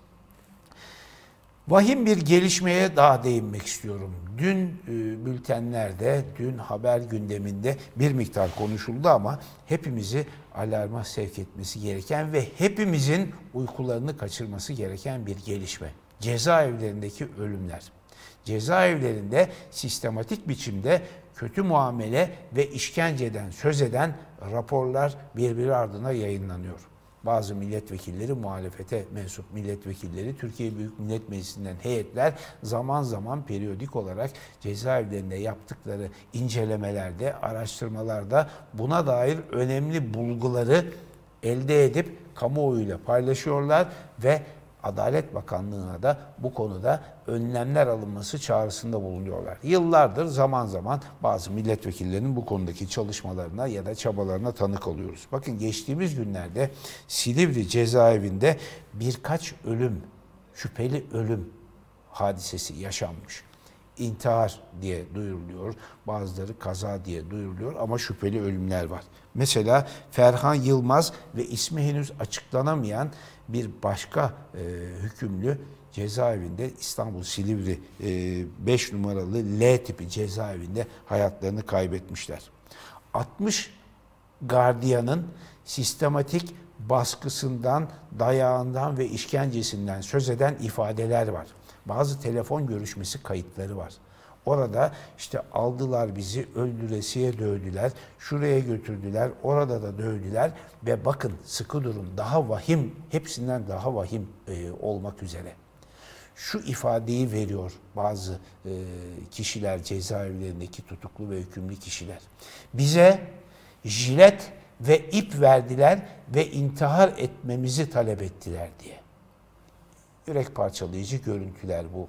Vahim bir gelişmeye daha değinmek istiyorum. Dün bültenlerde, dün haber gündeminde bir miktar konuşuldu ama hepimizi alarma sevk etmesi gereken ve hepimizin uykularını kaçırması gereken bir gelişme. Cezaevlerindeki ölümler. Cezaevlerinde sistematik biçimde kötü muamele ve işkenceden söz eden raporlar birbiri ardına yayınlanıyor. Bazı milletvekilleri, muhalefete mensup milletvekilleri, Türkiye Büyük Millet Meclisi'nden heyetler zaman zaman periyodik olarak cezaevlerinde yaptıkları incelemelerde, araştırmalarda buna dair önemli bulguları elde edip kamuoyuyla paylaşıyorlar ve Adalet Bakanlığı'na da bu konuda önlemler alınması çağrısında bulunuyorlar. Yıllardır zaman zaman bazı milletvekillerinin bu konudaki çalışmalarına ya da çabalarına tanık oluyoruz. Bakın geçtiğimiz günlerde Silivri cezaevinde birkaç ölüm, şüpheli ölüm hadisesi yaşanmış. İntihar diye duyuruluyor, bazıları kaza diye duyuruluyor ama şüpheli ölümler var. Mesela Ferhan Yılmaz ve ismi henüz açıklanamayan bir başka hükümlü cezaevinde İstanbul Silivri 5 numaralı L tipi cezaevinde hayatlarını kaybetmişler. 60 gardiyanın sistematik baskısından, dayağından ve işkencesinden söz eden ifadeler var. Bazı telefon görüşmesi kayıtları var. Orada işte aldılar bizi, öldüresiye dövdüler, şuraya götürdüler, orada da dövdüler ve bakın sıkı durun, daha vahim, hepsinden daha vahim olmak üzere. Şu ifadeyi veriyor bazı kişiler, cezaevlerindeki tutuklu ve hükümlü kişiler. Bize jilet ve ip verdiler ve intihar etmemizi talep ettiler diye. Yürek parçalayıcı görüntüler bu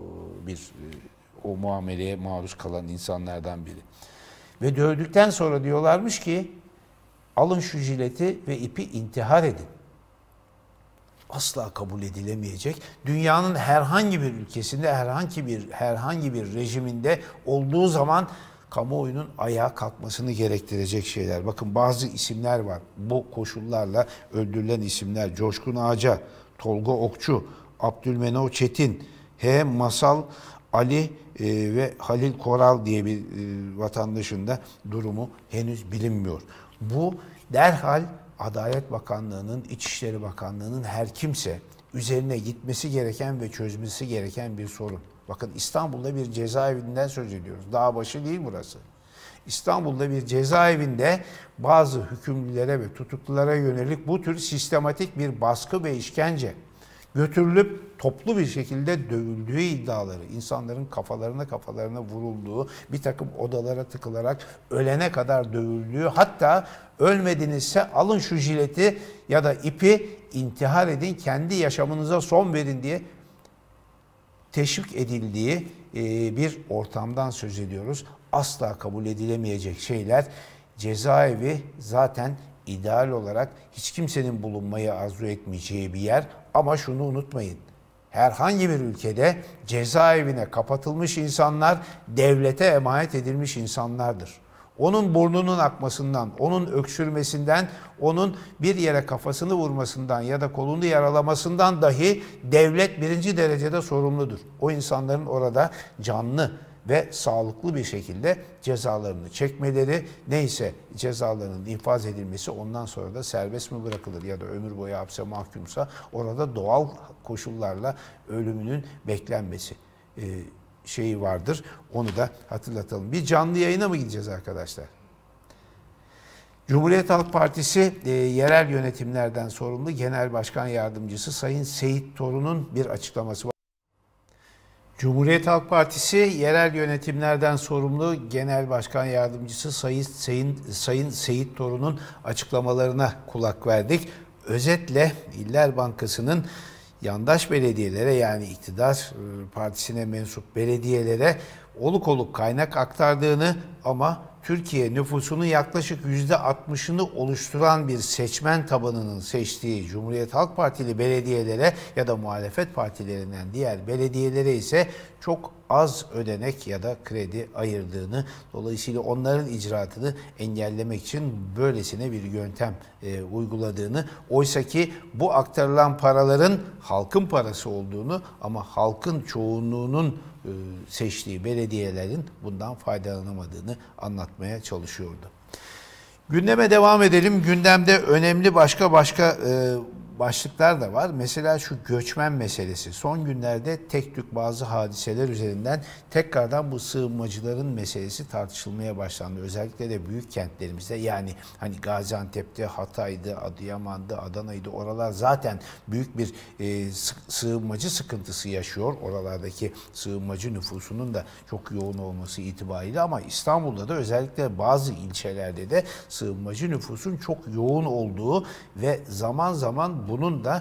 o muameleye maruz kalan insanlardan biri. Ve dövdükten sonra diyorlarmış ki alın şu jileti ve ipi intihar edin. Asla kabul edilemeyecek. Dünyanın herhangi bir ülkesinde, herhangi bir rejiminde olduğu zaman kamuoyunun ayağa kalkmasını gerektirecek şeyler. Bakın bazı isimler var. Bu koşullarla öldürülen isimler: Coşkun Ağaca, Tolga Okçu, Abdülmenov Çetin, Masal Ali ve Halil Koral diye bir vatandaşın da durumu henüz bilinmiyor. Bu derhal Adalet Bakanlığı'nın, İçişleri Bakanlığı'nın her kimse üzerine gitmesi gereken ve çözmesi gereken bir sorun. Bakın İstanbul'da bir cezaevinden söz ediyoruz. Dağbaşı değil burası. İstanbul'da bir cezaevinde bazı hükümlülere ve tutuklulara yönelik bu tür sistematik bir baskı ve işkence götürülüp toplu bir şekilde dövüldüğü iddiaları, insanların kafalarına vurulduğu, bir takım odalara tıkılarak ölene kadar dövüldüğü, hatta ölmedinizse alın şu jileti ya da ipi intihar edin, kendi yaşamınıza son verin diye teşvik edildiği bir ortamdan söz ediyoruz. Asla kabul edilemeyecek şeyler. Cezaevi zaten ideal olarak hiç kimsenin bulunmayı arzu etmeyeceği bir yer. Ama şunu unutmayın. Herhangi bir ülkede cezaevine kapatılmış insanlar devlete emanet edilmiş insanlardır. Onun burnunun akmasından, onun öksürmesinden, onun bir yere kafasını vurmasından ya da kolunu yaralamasından dahi devlet birinci derecede sorumludur. O insanların orada canlı ve sağlıklı bir şekilde cezalarını çekmeleri, neyse cezalarının infaz edilmesi, ondan sonra da serbest mi bırakılır ya da ömür boyu hapse mahkumsa orada doğal koşullarla ölümünün beklenmesi şeyi vardır. Onu da hatırlatalım. Bir canlı yayına mı gideceğiz arkadaşlar? Cumhuriyet Halk Partisi yerel yönetimlerden sorumlu Genel Başkan Yardımcısı Sayın Seyit Torun'un bir açıklaması var. Cumhuriyet Halk Partisi yerel yönetimlerden sorumlu Genel Başkan Yardımcısı Sayın Seyit Torun'un açıklamalarına kulak verdik. Özetle İller Bankası'nın yandaş belediyelere, yani iktidar partisine mensup belediyelere oluk oluk kaynak aktardığını ama Türkiye nüfusunun yaklaşık %60'ını oluşturan bir seçmen tabanının seçtiği Cumhuriyet Halk Partili belediyelere ya da muhalefet partilerinden diğer belediyelere ise çok az ödenek ya da kredi ayırdığını, dolayısıyla onların icraatını engellemek için böylesine bir yöntem uyguladığını, oysaki bu aktarılan paraların halkın parası olduğunu ama halkın çoğunluğunun seçtiği belediyelerin bundan faydalanamadığını anlatmaya çalışıyordu. Gündeme devam edelim. Gündemde önemli başka başlıklar da var. Mesela şu göçmen meselesi. Son günlerde tek tük bazı hadiseler üzerinden tekrardan bu sığınmacıların meselesi tartışılmaya başlandı. Özellikle de büyük kentlerimizde, yani hani Gaziantep'te, Hatay'dı, Adıyaman'dı, Adana'ydı, oralar zaten büyük bir sığınmacı sıkıntısı yaşıyor. Oralardaki sığınmacı nüfusunun da çok yoğun olması itibariyle, ama İstanbul'da da özellikle bazı ilçelerde de sığınmacı nüfusun çok yoğun olduğu ve zaman zaman bunun da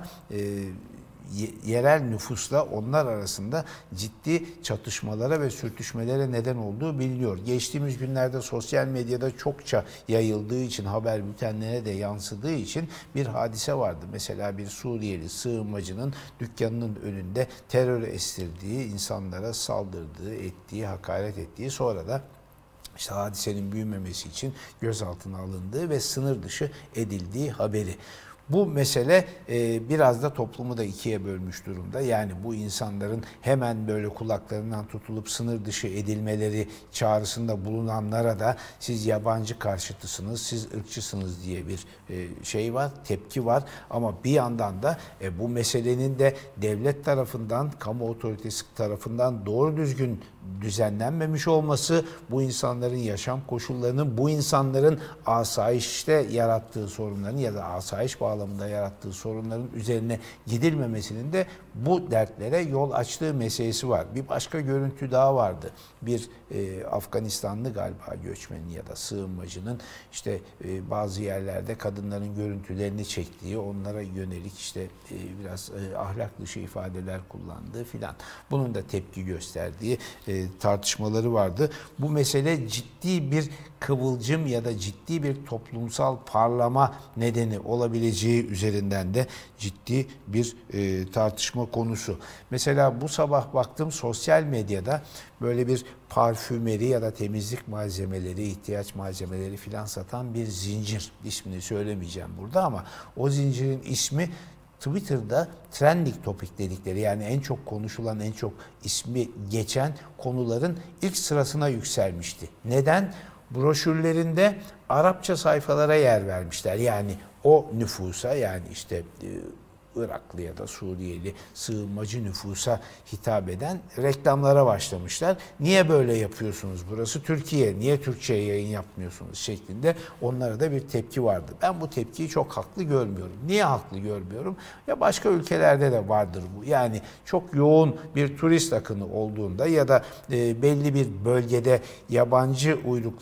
yerel nüfusla onlar arasında ciddi çatışmalara ve sürtüşmelere neden olduğu biliniyor. Geçtiğimiz günlerde sosyal medyada çokça yayıldığı için, haber bültenlerine de yansıdığı için bir hadise vardı. Mesela bir Suriyeli sığınmacının dükkanının önünde terör estirdiği, insanlara saldırdığı, ettiği, hakaret ettiği, sonra da İşte hadisenin büyümemesi için gözaltına alındığı ve sınır dışı edildiği haberi. Bu mesele biraz da toplumu da ikiye bölmüş durumda. Yani bu insanların hemen böyle kulaklarından tutulup sınır dışı edilmeleri çağrısında bulunanlara da siz yabancı karşıtısınız, siz ırkçısınız diye bir şey var, tepki var. Ama bir yandan da bu meselenin de devlet tarafından, kamu otoritesi tarafından doğru düzgün düzenlenmemiş olması, bu insanların yaşam koşullarının, bu insanların asayişte yarattığı sorunların ya da asayiş bağlamında yarattığı sorunların üzerine gidilmemesinin de bu dertlere yol açtığı meselesi var. Bir başka görüntü daha vardı. Bir Afganistanlı galiba göçmenin ya da sığınmacının işte bazı yerlerde kadınların görüntülerini çektiği, onlara yönelik işte biraz ahlak dışı ifadeler kullandığı filan. Bunun da tepki gösterdiği tartışmaları vardı. Bu mesele ciddi bir kıvılcım ya da ciddi bir toplumsal parlama nedeni olabileceği üzerinden de ciddi bir tartışma konusu. Mesela bu sabah baktım sosyal medyada böyle bir parfümeri ya da temizlik malzemeleri, ihtiyaç malzemeleri filan satan bir zincir. İsmini söylemeyeceğim burada ama o zincirin ismi Twitter'da trending topic dedikleri, yani en çok konuşulan, en çok ismi geçen konuların ilk sırasına yükselmişti. Neden? Broşürlerinde Arapça sayfalara yer vermişler. Yani o nüfusa, yani işte Iraklı ya da Suriyeli sığınmacı nüfusa hitap eden reklamlara başlamışlar. Niye böyle yapıyorsunuz? Burası Türkiye. Niye Türkçe'ye yayın yapmıyorsunuz? Şeklinde onlara da bir tepki vardı. Ben bu tepkiyi çok haklı görmüyorum. Niye haklı görmüyorum? Ya başka ülkelerde de vardır bu. Yani çok yoğun bir turist akını olduğunda ya da belli bir bölgede yabancı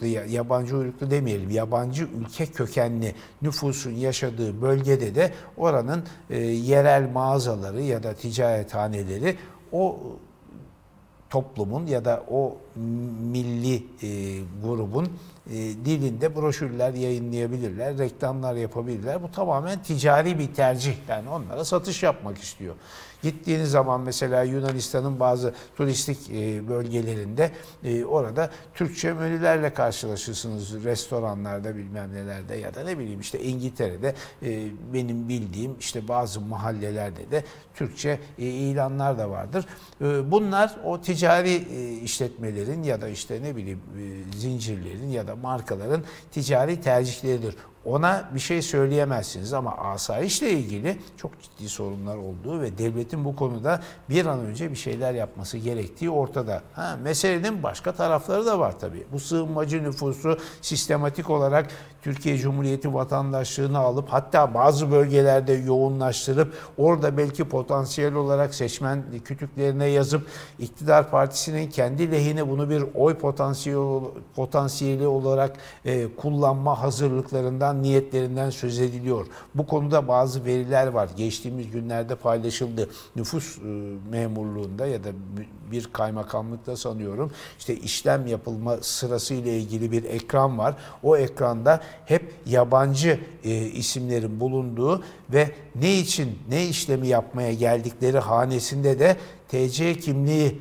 uyruklu demeyelim, yabancı ülke kökenli nüfusun yaşadığı bölgede de oranın yerel mağazaları ya da ticarethaneleri o toplumun ya da o milli grubun dilinde broşürler yayınlayabilirler, reklamlar yapabilirler. Bu tamamen ticari bir tercih. Yani onlara satış yapmak istiyor. Gittiğiniz zaman mesela Yunanistan'ın bazı turistik bölgelerinde orada Türkçe menülerle karşılaşırsınız. Restoranlarda bilmem nelerde ya da ne bileyim işte İngiltere'de benim bildiğim işte bazı mahallelerde de Türkçe ilanlar da vardır. Bunlar o ticari işletmelerin ya da işte ne bileyim zincirlerin ya da markaların ticari tercihleridir. Ona bir şey söyleyemezsiniz ama asayişle ilgili çok ciddi sorunlar olduğu ve devletin bu konuda bir an önce bir şeyler yapması gerektiği ortada. Meselenin başka tarafları da var tabii. Bu sığınmacı nüfusu sistematik olarak Türkiye Cumhuriyeti vatandaşlığını alıp hatta bazı bölgelerde yoğunlaştırıp orada belki potansiyel olarak seçmen kütüklerine yazıp iktidar partisinin kendi lehine bunu bir oy potansiyeli olarak kullanma hazırlıklarından, niyetlerinden söz ediliyor. Bu konuda bazı veriler var. Geçtiğimiz günlerde paylaşıldı. Nüfus memurluğunda ya da bir kaymakamlıkta sanıyorum işte işlem yapılma sırası ile ilgili bir ekran var. O ekranda hep yabancı isimlerin bulunduğu ve ne için ne işlemi yapmaya geldikleri hanesinde de TC kimliği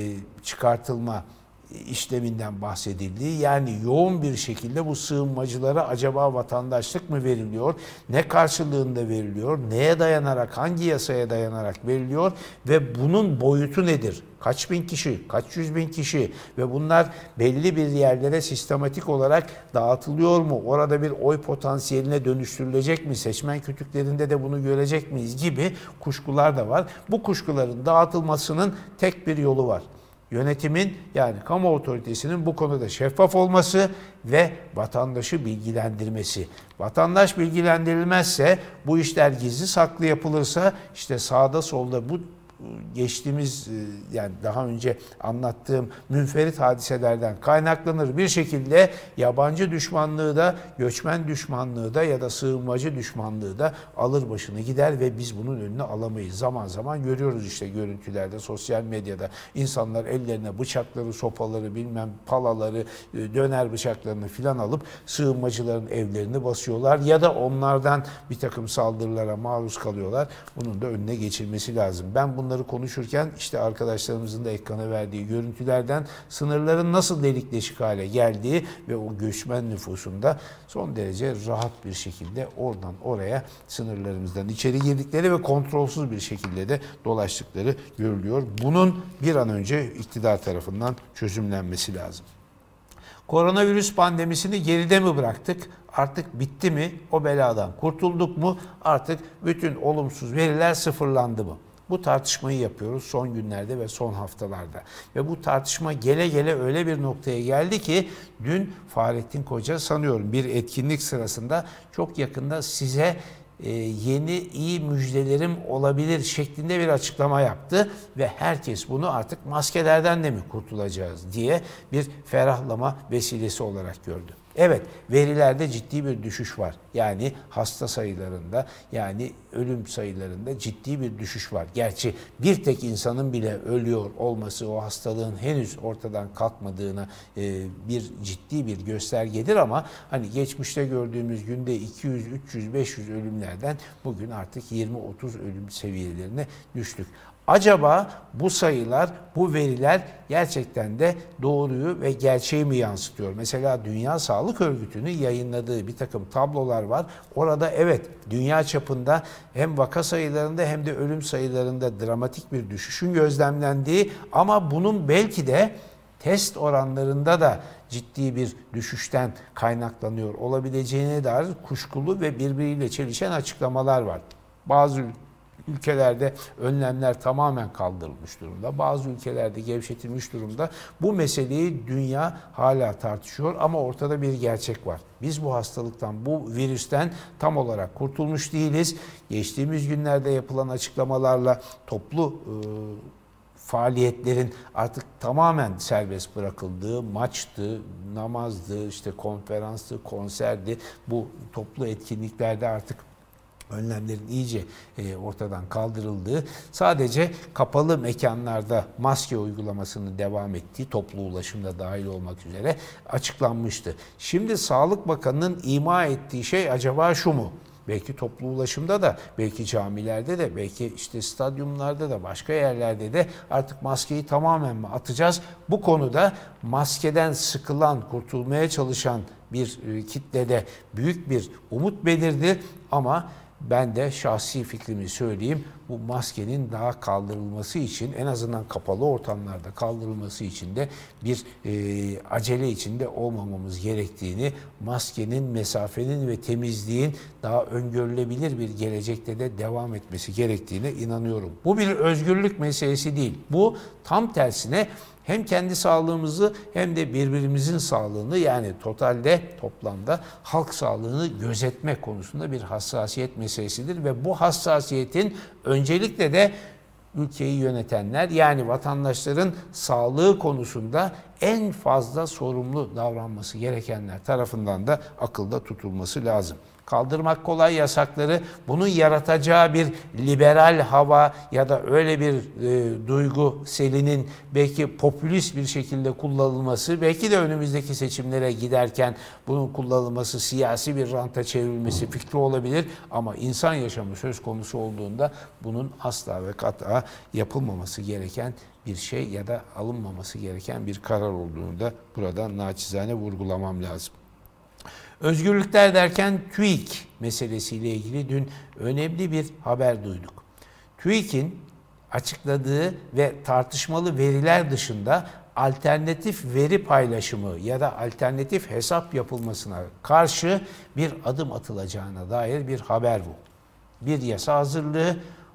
çıkartılma işleminden bahsedildiği, yani yoğun bir şekilde bu sığınmacılara acaba vatandaşlık mı veriliyor, ne karşılığında veriliyor, neye dayanarak, hangi yasaya dayanarak veriliyor ve bunun boyutu nedir? Kaç bin kişi, kaç yüz bin kişi ve bunlar belli bir yerlere sistematik olarak dağıtılıyor mu? Orada bir oy potansiyeline dönüştürülecek mi? Seçmen kütüklerinde de bunu görecek miyiz gibi kuşkular da var. Bu kuşkuların dağıtılmasının tek bir yolu var. Yönetimin, yani kamu otoritesinin bu konuda şeffaf olması ve vatandaşı bilgilendirmesi. Vatandaş bilgilendirilmezse, bu işler gizli saklı yapılırsa işte sağda solda bu geçtiğimiz yani daha önce anlattığım münferit hadiselerden kaynaklanır bir şekilde yabancı düşmanlığı da, göçmen düşmanlığı da ya da sığınmacı düşmanlığı da alır başını gider ve biz bunun önünü alamayız. Zaman zaman görüyoruz işte görüntülerde, sosyal medyada insanlar ellerine bıçakları, sopaları, bilmem palaları, döner bıçaklarını filan alıp sığınmacıların evlerini basıyorlar ya da onlardan bir takım saldırılara maruz kalıyorlar. Bunun da önüne geçilmesi lazım. Ben bunları konuşurken işte arkadaşlarımızın da ekrana verdiği görüntülerden sınırların nasıl delik deşik hale geldiği ve o göçmen nüfusunda son derece rahat bir şekilde oradan oraya sınırlarımızdan içeri girdikleri ve kontrolsüz bir şekilde de dolaştıkları görülüyor. Bunun bir an önce iktidar tarafından çözümlenmesi lazım. Koronavirüs pandemisini geride mi bıraktık? Artık bitti mi? O beladan kurtulduk mu? Artık bütün olumsuz veriler sıfırlandı mı? Bu tartışmayı yapıyoruz son günlerde ve son haftalarda. Ve bu tartışma gele gele öyle bir noktaya geldi ki dün Fahrettin Koca sanıyorum bir etkinlik sırasında çok yakında size yeni iyi müjdelerim olabilir şeklinde bir açıklama yaptı ve herkes bunu artık maskelerden de mi kurtulacağız diye bir ferahlama vesilesi olarak gördü. Evet, verilerde ciddi bir düşüş var. Yani hasta sayılarında, yani ölüm sayılarında ciddi bir düşüş var. Gerçi bir tek insanın bile ölüyor olması o hastalığın henüz ortadan kalkmadığına bir ciddi bir göstergedir ama hani geçmişte gördüğümüz günde 200, 300, 500 ölümlerden bugün artık 20-30 ölüm seviyelerine düştük. Acaba bu sayılar, bu veriler gerçekten de doğruyu ve gerçeği mi yansıtıyor? Mesela Dünya Sağlık Örgütü'nün yayınladığı bir takım tablolar var. Orada evet dünya çapında hem vaka sayılarında hem de ölüm sayılarında dramatik bir düşüşün gözlemlendiği ama bunun belki de test oranlarında da ciddi bir düşüşten kaynaklanıyor olabileceğine dair kuşkulu ve birbiriyle çelişen açıklamalar var. Bazı ülkelerde önlemler tamamen kaldırılmış durumda. Bazı ülkelerde gevşetilmiş durumda. Bu meseleyi dünya hala tartışıyor ama ortada bir gerçek var. Biz bu hastalıktan, bu virüsten tam olarak kurtulmuş değiliz. Geçtiğimiz günlerde yapılan açıklamalarla toplu faaliyetlerin artık tamamen serbest bırakıldığı, maçtı, namazdı, işte konferanstı, konserdi, bu toplu etkinliklerde artık önlemlerin iyice ortadan kaldırıldığı, sadece kapalı mekanlarda maske uygulamasının devam ettiği, toplu ulaşımda dahil olmak üzere açıklanmıştı. Şimdi Sağlık Bakanı'nın ima ettiği şey acaba şu mu? Belki toplu ulaşımda da, belki camilerde de, belki işte stadyumlarda da, başka yerlerde de artık maskeyi tamamen mi atacağız? Bu konuda maskeden sıkılan, kurtulmaya çalışan bir kitlede büyük bir umut belirdi ama ben de şahsi fikrimi söyleyeyim, bu maskenin daha kaldırılması için, en azından kapalı ortamlarda kaldırılması için de bir acele içinde olmamamız gerektiğini, maskenin, mesafenin ve temizliğin daha öngörülebilir bir gelecekte de devam etmesi gerektiğine inanıyorum. Bu bir özgürlük meselesi değil. Bu tam tersine hem kendi sağlığımızı hem de birbirimizin sağlığını, yani totalde, toplamda halk sağlığını gözetme konusunda bir hassasiyet meselesidir ve bu hassasiyetin öncelikle de ülkeyi yönetenler, yani vatandaşların sağlığı konusunda en fazla sorumlu davranması gerekenler tarafından da akılda tutulması lazım. Kaldırmak kolay yasakları, bunun yaratacağı bir liberal hava ya da öyle bir duygu selinin belki popülist bir şekilde kullanılması, belki de önümüzdeki seçimlere giderken bunun kullanılması, siyasi bir ranta çevrilmesi fikri olabilir ama insan yaşamı söz konusu olduğunda bunun asla ve kata yapılmaması gereken bir şey ya da alınmaması gereken bir karar olduğunu da burada naçizane vurgulamam lazım. Özgürlükler derken TÜİK meselesiyle ilgili dün önemli bir haber duyduk. TÜİK'in açıkladığı ve tartışmalı veriler dışında alternatif veri paylaşımı ya da alternatif hesap yapılmasına karşı bir adım atılacağına dair bir haber bu. Bir yasa hazırlığı,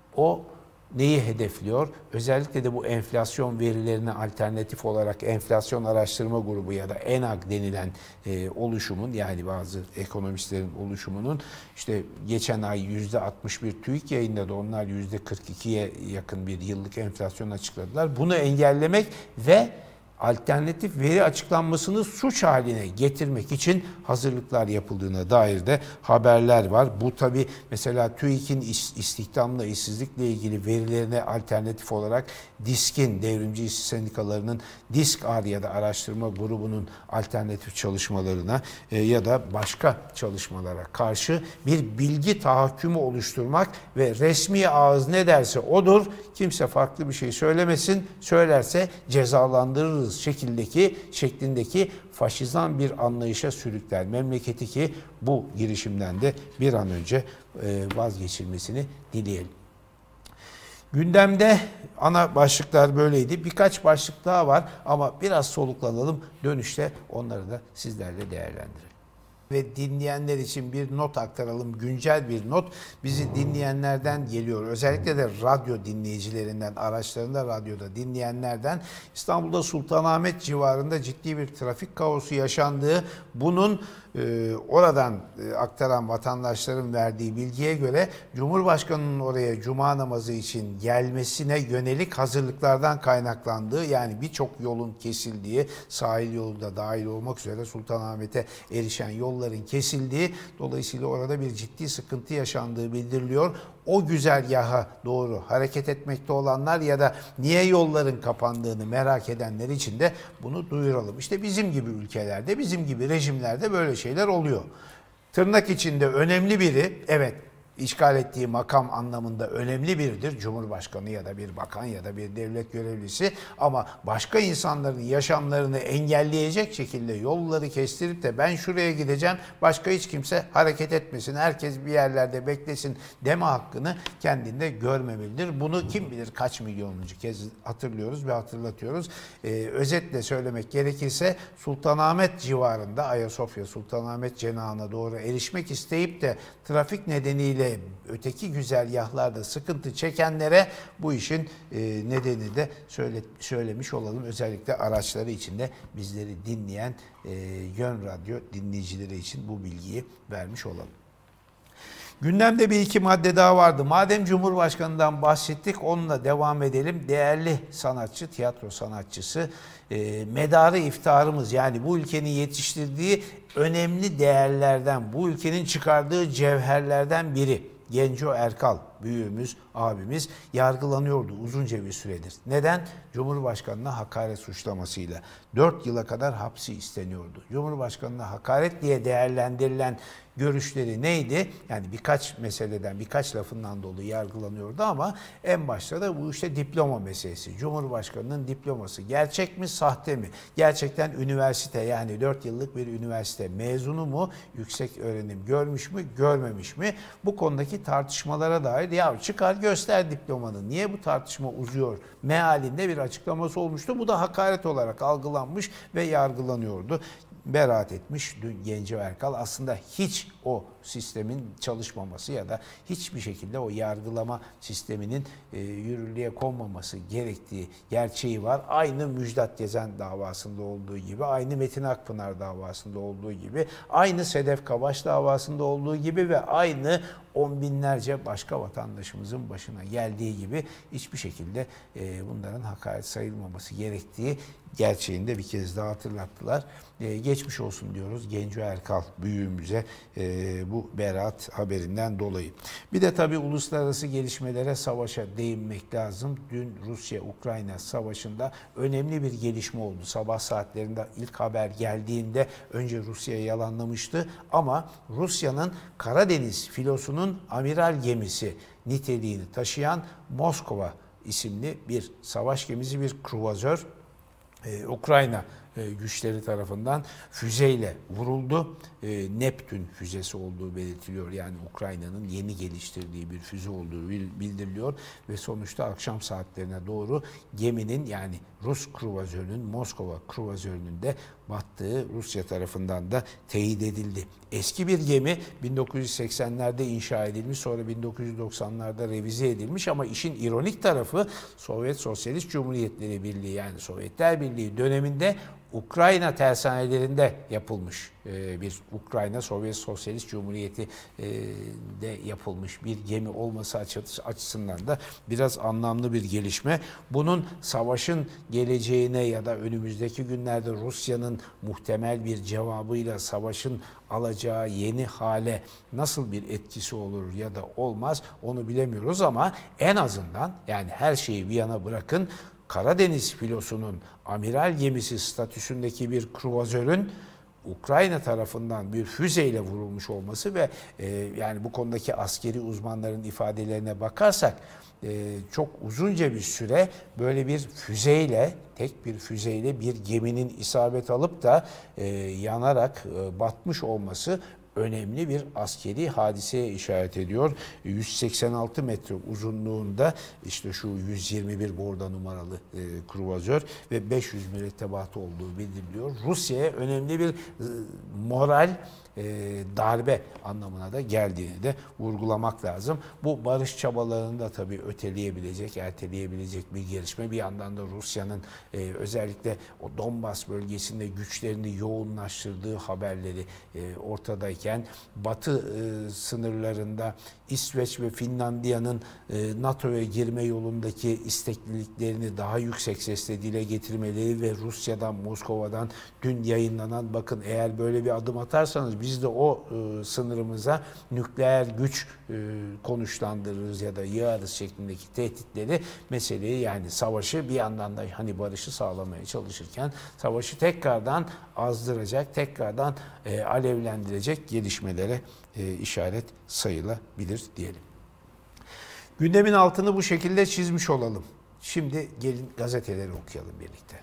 o neyi hedefliyor? Özellikle de bu enflasyon verilerine alternatif olarak Enflasyon Araştırma Grubu ya da ENAG denilen oluşumun, yani bazı ekonomistlerin oluşumunun işte geçen ay %61 TÜİK yayınladı. Onlar %42'ye yakın bir yıllık enflasyon açıkladılar. Bunu engellemek ve alternatif veri açıklanmasını suç haline getirmek için hazırlıklar yapıldığına dair de haberler var. Bu tabii mesela TÜİK'in istihdamla, işsizlikle ilgili verilerine alternatif olarak DİSK'in, Devrimci İşçi Sendikalarının DİSK-AR ya da araştırma grubunun alternatif çalışmalarına ya da başka çalışmalara karşı bir bilgi tahakkümü oluşturmak ve resmi ağız ne derse odur, kimse farklı bir şey söylemesin, söylerse cezalandırırız şeklindeki faşizan bir anlayışa sürükler memleketi ki bu girişimden de bir an önce vazgeçilmesini dileyelim. Gündemde ana başlıklar böyleydi. Birkaç başlık daha var ama biraz soluklanalım. Dönüşte onları da sizlerle değerlendirelim. Ve dinleyenler için bir not aktaralım. Güncel bir not bizi dinleyenlerden geliyor. Özellikle de radyo dinleyicilerinden, araçlarında radyoda dinleyenlerden İstanbul'da Sultanahmet civarında ciddi bir trafik kaosu yaşandığı, bunun oradan aktaran vatandaşların verdiği bilgiye göre Cumhurbaşkanı'nın oraya cuma namazı için gelmesine yönelik hazırlıklardan kaynaklandığı, yani birçok yolun kesildiği, sahil yolu da dahil olmak üzere Sultanahmet'e erişen yolların kesildiği, dolayısıyla orada bir ciddi sıkıntı yaşandığı bildiriliyor. O güzergaha doğru hareket etmekte olanlar ya da niye yolların kapandığını merak edenler için de bunu duyuralım. İşte bizim gibi ülkelerde, bizim gibi rejimlerde böyle şeyler oluyor. Tırnak içinde önemli biri, evet, işgal ettiği makam anlamında önemli biridir. Cumhurbaşkanı ya da bir bakan ya da bir devlet görevlisi, ama başka insanların yaşamlarını engelleyecek şekilde yolları kestirip de ben şuraya gideceğim, başka hiç kimse hareket etmesin, herkes bir yerlerde beklesin deme hakkını kendinde görmemelidir. Bunu kim bilir kaç milyonuncu kez hatırlıyoruz ve hatırlatıyoruz. Özetle söylemek gerekirse Sultanahmet civarında, Ayasofya Sultanahmet cenahına doğru erişmek isteyip de trafik nedeniyle öteki güzergahlarda sıkıntı çekenlere bu işin nedeni de söylemiş olalım. Özellikle araçları içinde bizleri dinleyen Yön Radyo dinleyicileri için bu bilgiyi vermiş olalım. Gündemde bir iki madde daha vardı. Madem Cumhurbaşkanı'ndan bahsettik, onunla devam edelim. Değerli sanatçı, tiyatro sanatçısı, medarı iftiharımız, yani bu ülkenin yetiştirdiği önemli değerlerden, bu ülkenin çıkardığı cevherlerden biri. Genco Erkal büyüğümüz, abimiz yargılanıyordu uzunca bir süredir. Neden? Cumhurbaşkanına hakaret suçlamasıyla. 4 yıla kadar hapsi isteniyordu. Cumhurbaşkanına hakaret diye değerlendirilen görüşleri neydi? Yani birkaç meseleden, birkaç lafından dolayı yargılanıyordu ama en başta da bu işte diploma meselesi. Cumhurbaşkanının diploması gerçek mi, sahte mi? Gerçekten üniversite, yani 4 yıllık bir üniversite mezunu mu? Yüksek öğrenim görmüş mü, görmemiş mi? Bu konudaki tartışmalara dair ya çıkar göster diplomanı. Niye bu tartışma uzuyor? Mealinde bir açıklaması olmuştu. Bu da hakaret olarak algılanmış ve yargılanıyordu. Beraat etmiş dün Genco Erkal. Aslında hiç o sistemin çalışmaması ya da hiçbir şekilde o yargılama sisteminin yürürlüğe konmaması gerektiği gerçeği var. Aynı Müjdat Gezen davasında olduğu gibi, aynı Metin Akpınar davasında olduğu gibi, aynı Sedef Kabaş davasında olduğu gibi ve aynı on binlerce başka vatandaşımızın başına geldiği gibi hiçbir şekilde bunların hakaret sayılmaması gerektiği gerçeğini de bir kez daha hatırlattılar. Geçmiş olsun diyoruz Genco Erkal büyüğümüze bu beraat haberinden dolayı. Bir de tabii uluslararası gelişmelere, savaşa değinmek lazım. Dün Rusya-Ukrayna savaşında önemli bir gelişme oldu. Sabah saatlerinde ilk haber geldiğinde önce Rusya'yı yalanlamıştı ama Rusya'nın Karadeniz filosunun amiral gemisi niteliğini taşıyan Moskova isimli bir savaş gemisi, bir kruvazör Ukrayna güçleri tarafından füzeyle vuruldu. Neptün füzesi olduğu belirtiliyor. Yani Ukrayna'nın yeni geliştirdiği bir füze olduğu bildiriliyor ve sonuçta akşam saatlerine doğru geminin, yani Rus kruvazörünün, Moskova kruvazörünün de battığı Rusya tarafından da teyit edildi. Eski bir gemi, 1980'lerde inşa edilmiş, sonra 1990'larda revize edilmiş ama işin ironik tarafı Sovyet Sosyalist Cumhuriyetleri Birliği, yani Sovyetler Birliği döneminde Ukrayna tersanelerinde yapılmış bir Ukrayna Sovyet Sosyalist Cumhuriyeti de yapılmış bir gemi olması açısından da biraz anlamlı bir gelişme. Bunun savaşın geleceğine ya da önümüzdeki günlerde Rusya'nın muhtemel bir cevabıyla savaşın alacağı yeni hale nasıl bir etkisi olur ya da olmaz onu bilemiyoruz ama en azından, yani her şeyi bir yana bırakın, Karadeniz filosunun amiral gemisi statüsündeki bir kruvazörün Ukrayna tarafından bir füzeyle vurulmuş olması ve yani bu konudaki askeri uzmanların ifadelerine bakarsak çok uzunca bir süre böyle bir füzeyle, tek bir füzeyle bir geminin isabet alıp da yanarak batmış olması önemli bir askeri hadiseye işaret ediyor. 186 metre uzunluğunda işte şu 121 borda numaralı kruvazör ve 500 mürettebatı olduğu bildiriliyor. Rusya'ya önemli bir moral darbe anlamına da geldiğini de vurgulamak lazım. Bu barış çabalarını da tabii öteleyebilecek, erteleyebilecek bir gelişme. Bir yandan da Rusya'nın özellikle o Donbas bölgesinde güçlerini yoğunlaştırdığı haberleri ortadayken, Batı sınırlarında İsveç ve Finlandiya'nın NATO'ya girme yolundaki istekliliklerini daha yüksek sesle dile getirmeleri ve Rusya'dan, Moskova'dan dün yayınlanan, bakın eğer böyle bir adım atarsanız biz de o sınırımıza nükleer güç konuşlandırırız ya da yığarız şeklindeki tehditleri, meseleyi, yani savaşı bir yandan da hani barışı sağlamaya çalışırken savaşı tekrardan azdıracak, tekrardan alevlendirecek gelişmelere işaret sayılabilir diyelim. Gündemin altını bu şekilde çizmiş olalım. Şimdi gelin gazeteleri okuyalım birlikte.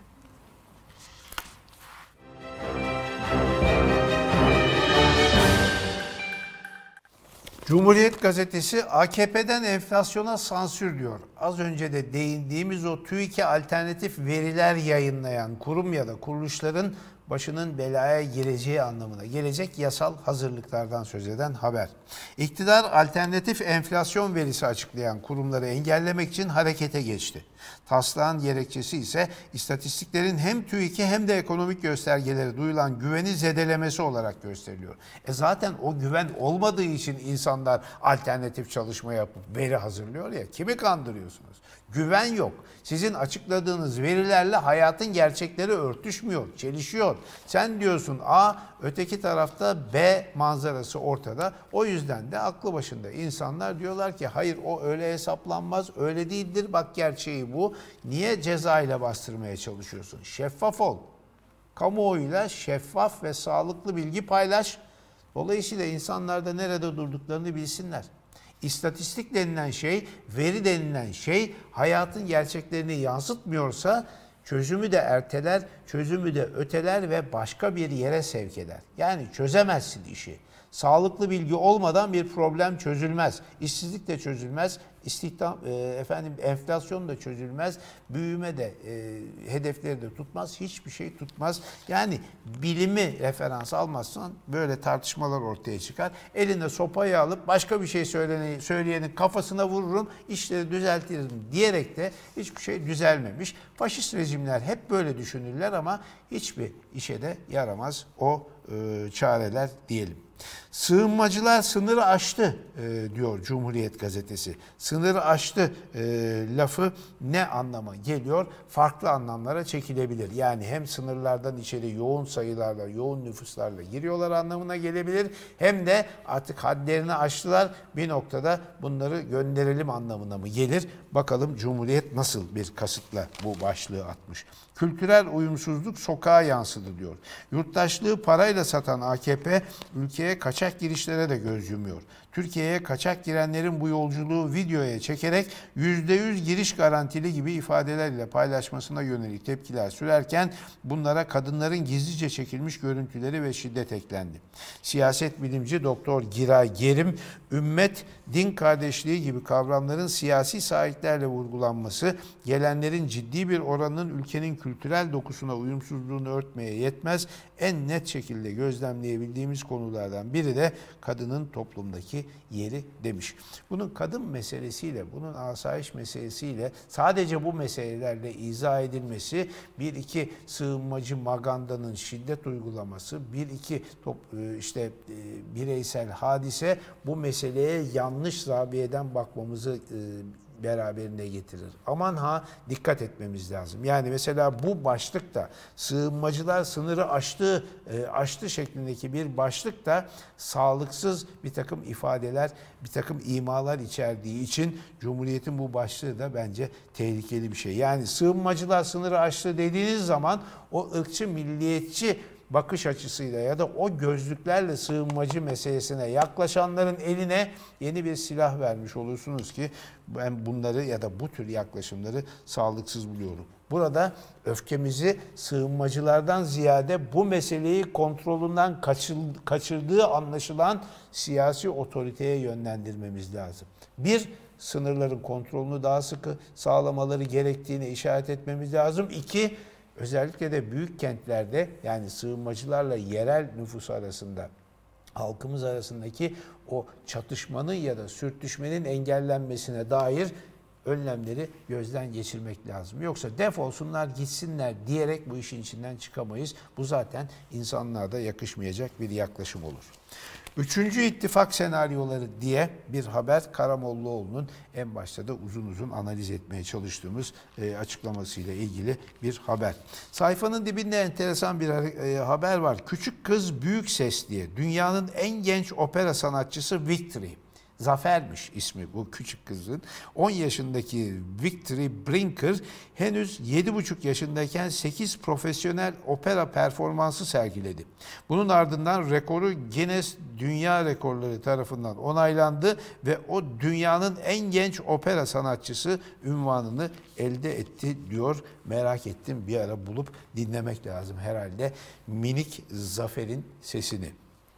Cumhuriyet Gazetesi AKP'den enflasyona sansür diyor. Az önce de değindiğimiz o TÜİK'e alternatif veriler yayınlayan kurum ya da kuruluşların başının belaya gireceği anlamına gelecek yasal hazırlıklardan söz eden haber. İktidar alternatif enflasyon verisi açıklayan kurumları engellemek için harekete geçti. Taslağın gerekçesi ise istatistiklerin hem TÜİK'e hem de ekonomik göstergelere duyulan güveni zedelemesi olarak gösteriliyor. Zaten o güven olmadığı için insanlar alternatif çalışma yapıp veri hazırlıyor ya. Kimi kandırıyorsunuz? Güven yok. Sizin açıkladığınız verilerle hayatın gerçekleri örtüşmüyor, çelişiyor. Sen diyorsun A, öteki tarafta B manzarası ortada. O yüzden de aklı başında insanlar diyorlar ki hayır o öyle hesaplanmaz, öyle değildir. Bak gerçeği bu. Niye cezayla bastırmaya çalışıyorsun? Şeffaf ol. Kamuoyuyla şeffaf ve sağlıklı bilgi paylaş. Dolayısıyla insanlar da nerede durduklarını bilsinler. İstatistik denilen şey, veri denilen şey hayatın gerçeklerini yansıtmıyorsa çözümü de erteler, çözümü de öteler ve başka bir yere sevk eder. Yani çözemezsin işi. Sağlıklı bilgi olmadan bir problem çözülmez. İşsizlik de çözülmez. Enflasyon da çözülmez. Büyüme de hedefleri de tutmaz. Hiçbir şey tutmaz. Yani bilimi referans almazsan böyle tartışmalar ortaya çıkar. Eline sopayı alıp başka bir şey söyleyenin kafasına vururum, işleri düzeltirim diyerek de hiçbir şey düzelmemiş. Faşist rejimler hep böyle düşünürler ama hiçbir işe de yaramaz o çareler diyelim. Sığınmacılar sınırı aştı diyor Cumhuriyet Gazetesi. Sınırı aştı lafı ne anlama geliyor? Farklı anlamlara çekilebilir. Yani hem sınırlardan içeri yoğun sayılarla, yoğun nüfuslarla giriyorlar anlamına gelebilir. Hem de artık hadlerini aştılar. Bir noktada bunları gönderelim anlamına mı gelir? Bakalım Cumhuriyet nasıl bir kasıtla bu başlığı atmış. Kültürel uyumsuzluk sokağa yansıdı diyor. Yurttaşlığı parayla satan AKP ülkeye kaçak girişlere de göz yumuyor. Türkiye'ye kaçak girenlerin bu yolculuğu videoya çekerek %100 giriş garantili gibi ifadelerle paylaşmasına yönelik tepkiler sürerken bunlara kadınların gizlice çekilmiş görüntüleri ve şiddet eklendi. Siyaset bilimci Doktor Giray Gerim, ümmet, din kardeşliği gibi kavramların siyasi sahiplerle vurgulanması, gelenlerin ciddi bir oranının ülkenin kültürel dokusuna uyumsuzluğunu örtmeye yetmez, en net şekilde gözlemleyebildiğimiz konulardan biri de kadının toplumdaki yeri demiş. Bunun kadın meselesiyle, bunun asayiş meselesiyle sadece bu meselelerle izah edilmesi, bir iki sığınmacı magandanın şiddet uygulaması, bir iki bireysel hadise bu meseleye yanlış zaviyeden bakmamızı beraberinde getirir. Aman ha dikkat etmemiz lazım. Yani mesela bu başlıkta sığınmacılar sınırı aştı şeklindeki bir başlıkta sağlıksız bir takım ifadeler, bir takım imalar içerdiği için Cumhuriyet'in bu başlığı da bence tehlikeli bir şey. Yani sığınmacılar sınırı aştı dediğiniz zaman o ırkçı, milliyetçi bakış açısıyla ya da o gözlüklerle sığınmacı meselesine yaklaşanların eline yeni bir silah vermiş olursunuz ki ben bunları ya da bu tür yaklaşımları sağlıksız buluyorum. Burada öfkemizi sığınmacılardan ziyade bu meseleyi kontrolünden kaçırdığı anlaşılan siyasi otoriteye yönlendirmemiz lazım. Bir, sınırların kontrolünü daha sıkı sağlamaları gerektiğini işaret etmemiz lazım. İki, özellikle de büyük kentlerde yani sığınmacılarla yerel nüfus arasında, halkımız arasındaki o çatışmanın ya da sürtüşmenin engellenmesine dair önlemleri gözden geçirmek lazım. Yoksa defolsunlar gitsinler diyerek bu işin içinden çıkamayız. Bu zaten insanlığa da yakışmayacak bir yaklaşım olur. Üçüncü ittifak senaryoları diye bir haber Karamollaoğlu'nun en başta da uzun uzun analiz etmeye çalıştığımız açıklamasıyla ilgili bir haber. Sayfanın dibinde enteresan bir haber var. Küçük Kız Büyük Ses diye dünyanın en genç opera sanatçısı Victory. Zafer'miş ismi bu küçük kızın. 10 yaşındaki Victory Brinker henüz 7,5 yaşındayken 8 profesyonel opera performansı sergiledi. Bunun ardından rekoru Guinness Dünya Rekorları tarafından onaylandı ve o dünyanın en genç opera sanatçısı unvanını elde etti diyor. Merak ettim, bir ara bulup dinlemek lazım herhalde minik Zafer'in sesini.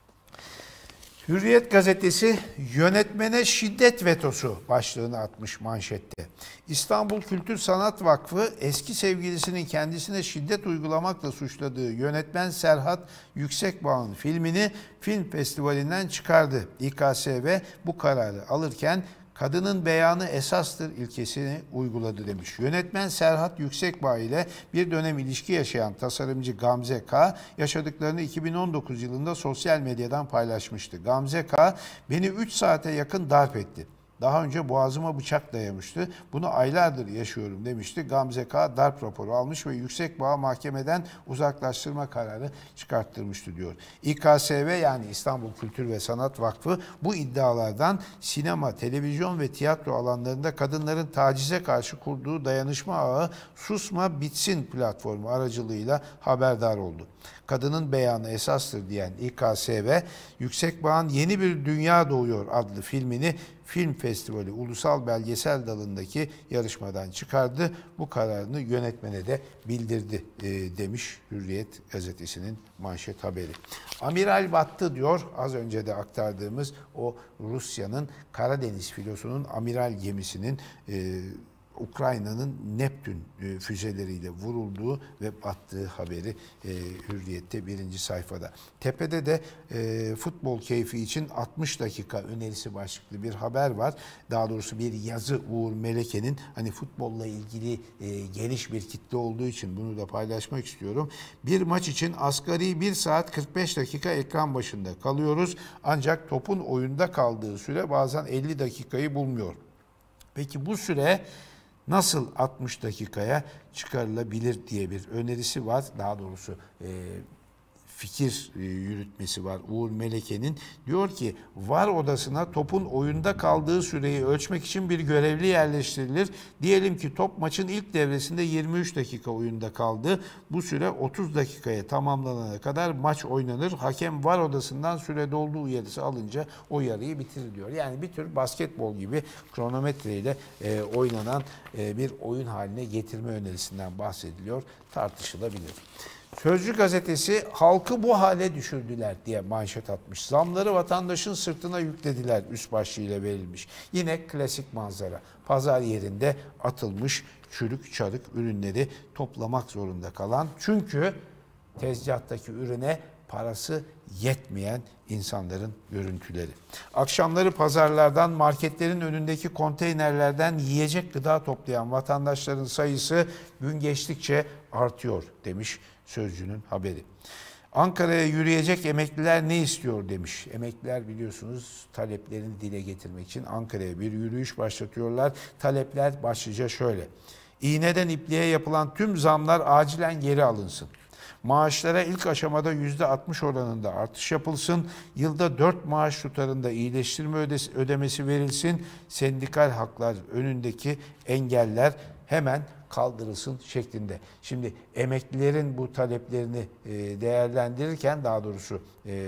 Hürriyet gazetesi yönetmene şiddet vetosu başlığını atmış manşette. İstanbul Kültür Sanat Vakfı eski sevgilisinin kendisine şiddet uygulamakla suçladığı yönetmen Serhat Yüksekbağ'ın filmini film festivalinden çıkardı. İKSV bu kararı alırken kadının beyanı esastır ilkesini uyguladı demiş. Yönetmen Serhat Yüksekbağ ile bir dönem ilişki yaşayan tasarımcı Gamze K. yaşadıklarını 2019 yılında sosyal medyadan paylaşmıştı. Gamze K. beni 3 saate yakın darp etti. Daha önce boğazıma bıçak dayamıştı. Bunu aylardır yaşıyorum demişti. Gamze K. darp raporu almış ve Yüksekbağ mahkemeden uzaklaştırma kararı çıkarttırmıştı diyor. İKSV yani İstanbul Kültür ve Sanat Vakfı bu iddialardan sinema, televizyon ve tiyatro alanlarında kadınların tacize karşı kurduğu dayanışma ağı Susma Bitsin platformu aracılığıyla haberdar oldu. Kadının beyanı esastır diyen İKSV, Yüksekbağ'ın Yeni Bir Dünya Doğuyor adlı filmini Film Festivali Ulusal Belgesel Dalı'ndaki yarışmadan çıkardı. Bu kararını yönetmene de bildirdi demiş Hürriyet gazetesinin manşet haberi. Amiral battı diyor, az önce de aktardığımız o Rusya'nın Karadeniz filosunun amiral gemisinin Ukrayna'nın Neptün füzeleriyle vurulduğu ve battığı haberi Hürriyet'te birinci sayfada. Tepede de futbol keyfi için 60 dakika önerisi başlıklı bir haber var. Daha doğrusu bir yazı Uğur Meleke'nin, hani futbolla ilgili geniş bir kitle olduğu için bunu da paylaşmak istiyorum. Bir maç için asgari 1 saat 45 dakika ekran başında kalıyoruz. Ancak topun oyunda kaldığı süre bazen 50 dakikayı bulmuyor. Peki bu süre nasıl 60 dakikaya çıkarılabilir diye bir önerisi var. Daha doğrusu fikir yürütmesi var Uğur Meleke'nin. Diyor ki VAR odasına topun oyunda kaldığı süreyi ölçmek için bir görevli yerleştirilir. Diyelim ki top maçın ilk devresinde 23 dakika oyunda kaldı. Bu süre 30 dakikaya tamamlanana kadar maç oynanır. Hakem VAR odasından süre dolduğu uyarısı alınca o yarıyı bitirir diyor. Yani bir tür basketbol gibi kronometreyle oynanan bir oyun haline getirme önerisinden bahsediliyor. Tartışılabilir. Sözcü gazetesi halkı bu hale düşürdüler diye manşet atmış. Zamları vatandaşın sırtına yüklediler üst başlığıyla verilmiş. Yine klasik manzara. Pazar yerinde atılmış çürük çarık ürünleri toplamak zorunda kalan. Çünkü tezgahtaki ürüne parası yetmeyen insanların görüntüleri. Akşamları pazarlardan, marketlerin önündeki konteynerlerden yiyecek gıda toplayan vatandaşların sayısı gün geçtikçe artıyor demiş Sözcü'nün haberi. Ankara'ya yürüyecek emekliler ne istiyor demiş. Emekliler biliyorsunuz taleplerini dile getirmek için Ankara'ya bir yürüyüş başlatıyorlar. Talepler başlıca şöyle. İğneden ipliğe yapılan tüm zamlar acilen geri alınsın. Maaşlara ilk aşamada %60 oranında artış yapılsın. Yılda 4 maaş tutarında iyileştirme ödemesi verilsin. Sendikal haklar önündeki engeller hemen kaldırılsın şeklinde. Şimdi emeklilerin bu taleplerini değerlendirirken, daha doğrusu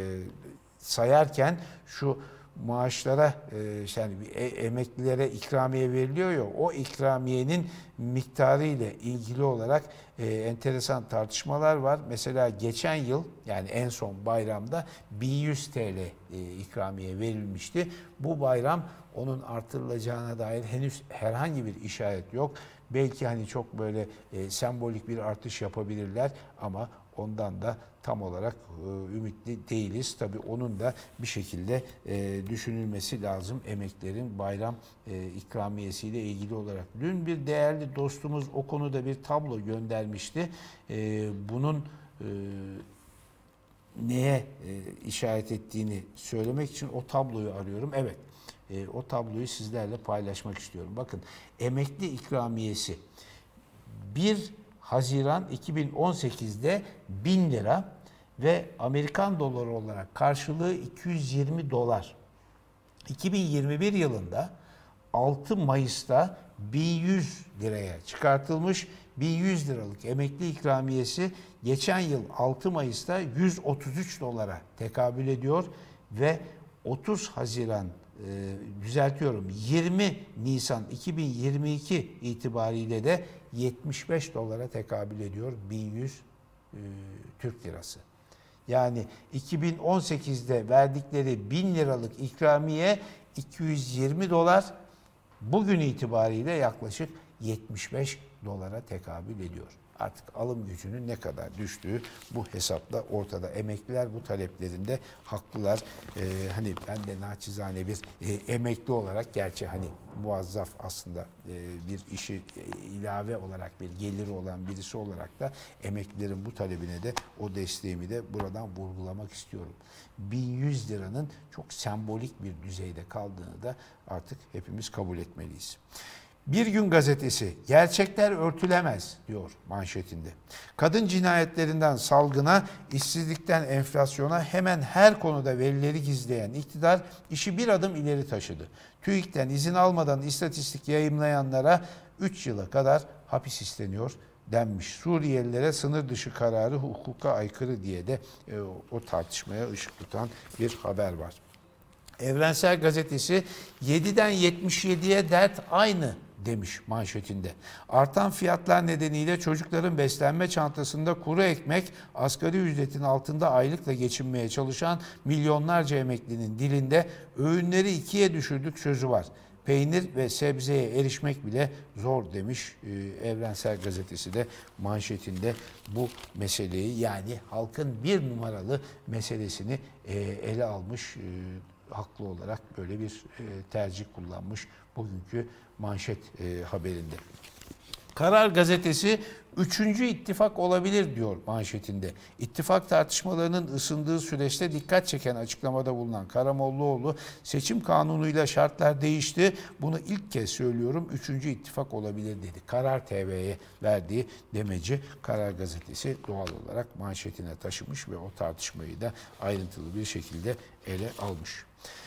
sayarken şu maaşlara yani emeklilere ikramiye veriliyor ya, o ikramiyenin miktarı ile ilgili olarak enteresan tartışmalar var. Mesela geçen yıl, yani en son bayramda 1100 TL ikramiye verilmişti. Bu bayram onun artırılacağına dair henüz herhangi bir işaret yok. Belki hani çok böyle sembolik bir artış yapabilirler ama ondan da tam olarak ümitli değiliz. Tabii onun da bir şekilde düşünülmesi lazım emeklilerin bayram ikramiyesiyle ilgili olarak. Dün bir değerli dostumuz o konuda bir tablo göndermişti. Bunun neye işaret ettiğini söylemek için o tabloyu arıyorum. Evet, o tabloyu sizlerle paylaşmak istiyorum. Bakın, emekli ikramiyesi 1 Haziran 2018'de 1000 lira ve Amerikan doları olarak karşılığı 220 dolar. 2021 yılında 6 Mayıs'ta 1100 liraya çıkartılmış. 1100 liralık emekli ikramiyesi geçen yıl 6 Mayıs'ta 133 dolara tekabül ediyor ve 30 Haziran 20 Nisan 2022 itibariyle de 75 dolara tekabül ediyor 1100 Türk lirası. Yani 2018'de verdikleri 1000 liralık ikramiye 220 dolar, bugün itibariyle yaklaşık 75 dolara tekabül ediyor. Artık alım gücünün ne kadar düştüğü bu hesapla ortada. Emekliler bu taleplerinde haklılar. Hani ben de naçizane bir emekli olarak, gerçi hani muazzaf aslında bir işi ilave olarak bir geliri olan birisi olarak da emeklilerin bu talebine de o desteğimi de buradan vurgulamak istiyorum. 1100 liranın çok sembolik bir düzeyde kaldığını da artık hepimiz kabul etmeliyiz. Bir Gün Gazetesi, gerçekler örtülemez diyor manşetinde. Kadın cinayetlerinden salgına, işsizlikten enflasyona hemen her konuda verileri gizleyen iktidar işi bir adım ileri taşıdı. TÜİK'ten izin almadan istatistik yayımlayanlara 3 yıla kadar hapis isteniyor denmiş. Suriyelilere sınır dışı kararı hukuka aykırı diye de o tartışmaya ışık tutan bir haber var. Evrensel Gazetesi 7'den 77'ye dert aynı demiş manşetinde. Artan fiyatlar nedeniyle çocukların beslenme çantasında kuru ekmek, asgari ücretin altında aylıkla geçinmeye çalışan milyonlarca emeklinin dilinde öğünleri 2'ye düşürdük sözü var. Peynir ve sebzeye erişmek bile zor demiş Evrensel Gazetesi de manşetinde bu meseleyi, yani halkın bir numaralı meselesini ele almış, haklı olarak böyle bir tercih kullanmış bugünkü manşet haberinde. Karar Gazetesi 3. ittifak olabilir diyor manşetinde. İttifak tartışmalarının ısındığı süreçte dikkat çeken açıklamada bulunan Karamollaoğlu, seçim kanunuyla şartlar değişti. Bunu ilk kez söylüyorum, 3. ittifak olabilir dedi. Karar TV'ye verdiği demeci Karar Gazetesi doğal olarak manşetine taşımış ve o tartışmayı da ayrıntılı bir şekilde ele almış.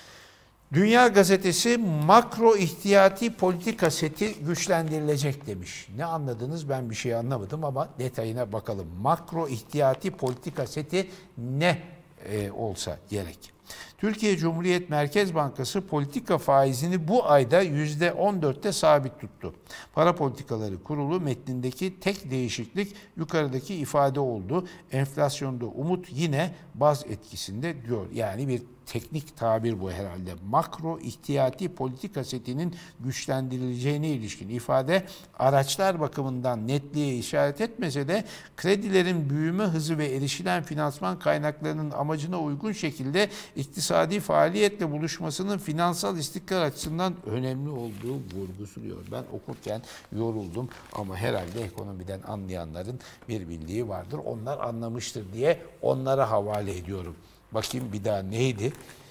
Dünya Gazetesi makro ihtiyati politika seti güçlendirilecek demiş. Ne anladınız? Ben bir şey anlamadım ama detayına bakalım. Makro ihtiyati politika seti ne olsa gerek? Türkiye Cumhuriyet Merkez Bankası politika faizini bu ayda %14'te sabit tuttu. Para Politikaları Kurulu metnindeki tek değişiklik yukarıdaki ifade oldu. Enflasyonda umut yine baz etkisinde diyor. Yani bir teknik tabir bu herhalde. Makro ihtiyati politika setinin güçlendirileceğine ilişkin ifade araçlar bakımından netliğe işaret etmese de kredilerin büyüme hızı ve erişilen finansman kaynaklarının amacına uygun şekilde iktisadi faaliyetle buluşmasının finansal istikrar açısından önemli olduğu vurgusuluyor. Ben okurken yoruldum ama herhalde ekonomiden anlayanların bir bildiği vardır. Onlar anlamıştır diye onlara havale ediyorum. Bakayım bir daha neydi?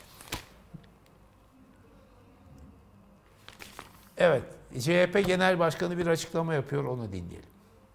Evet, CHP Genel Başkanı bir açıklama yapıyor, onu dinleyelim.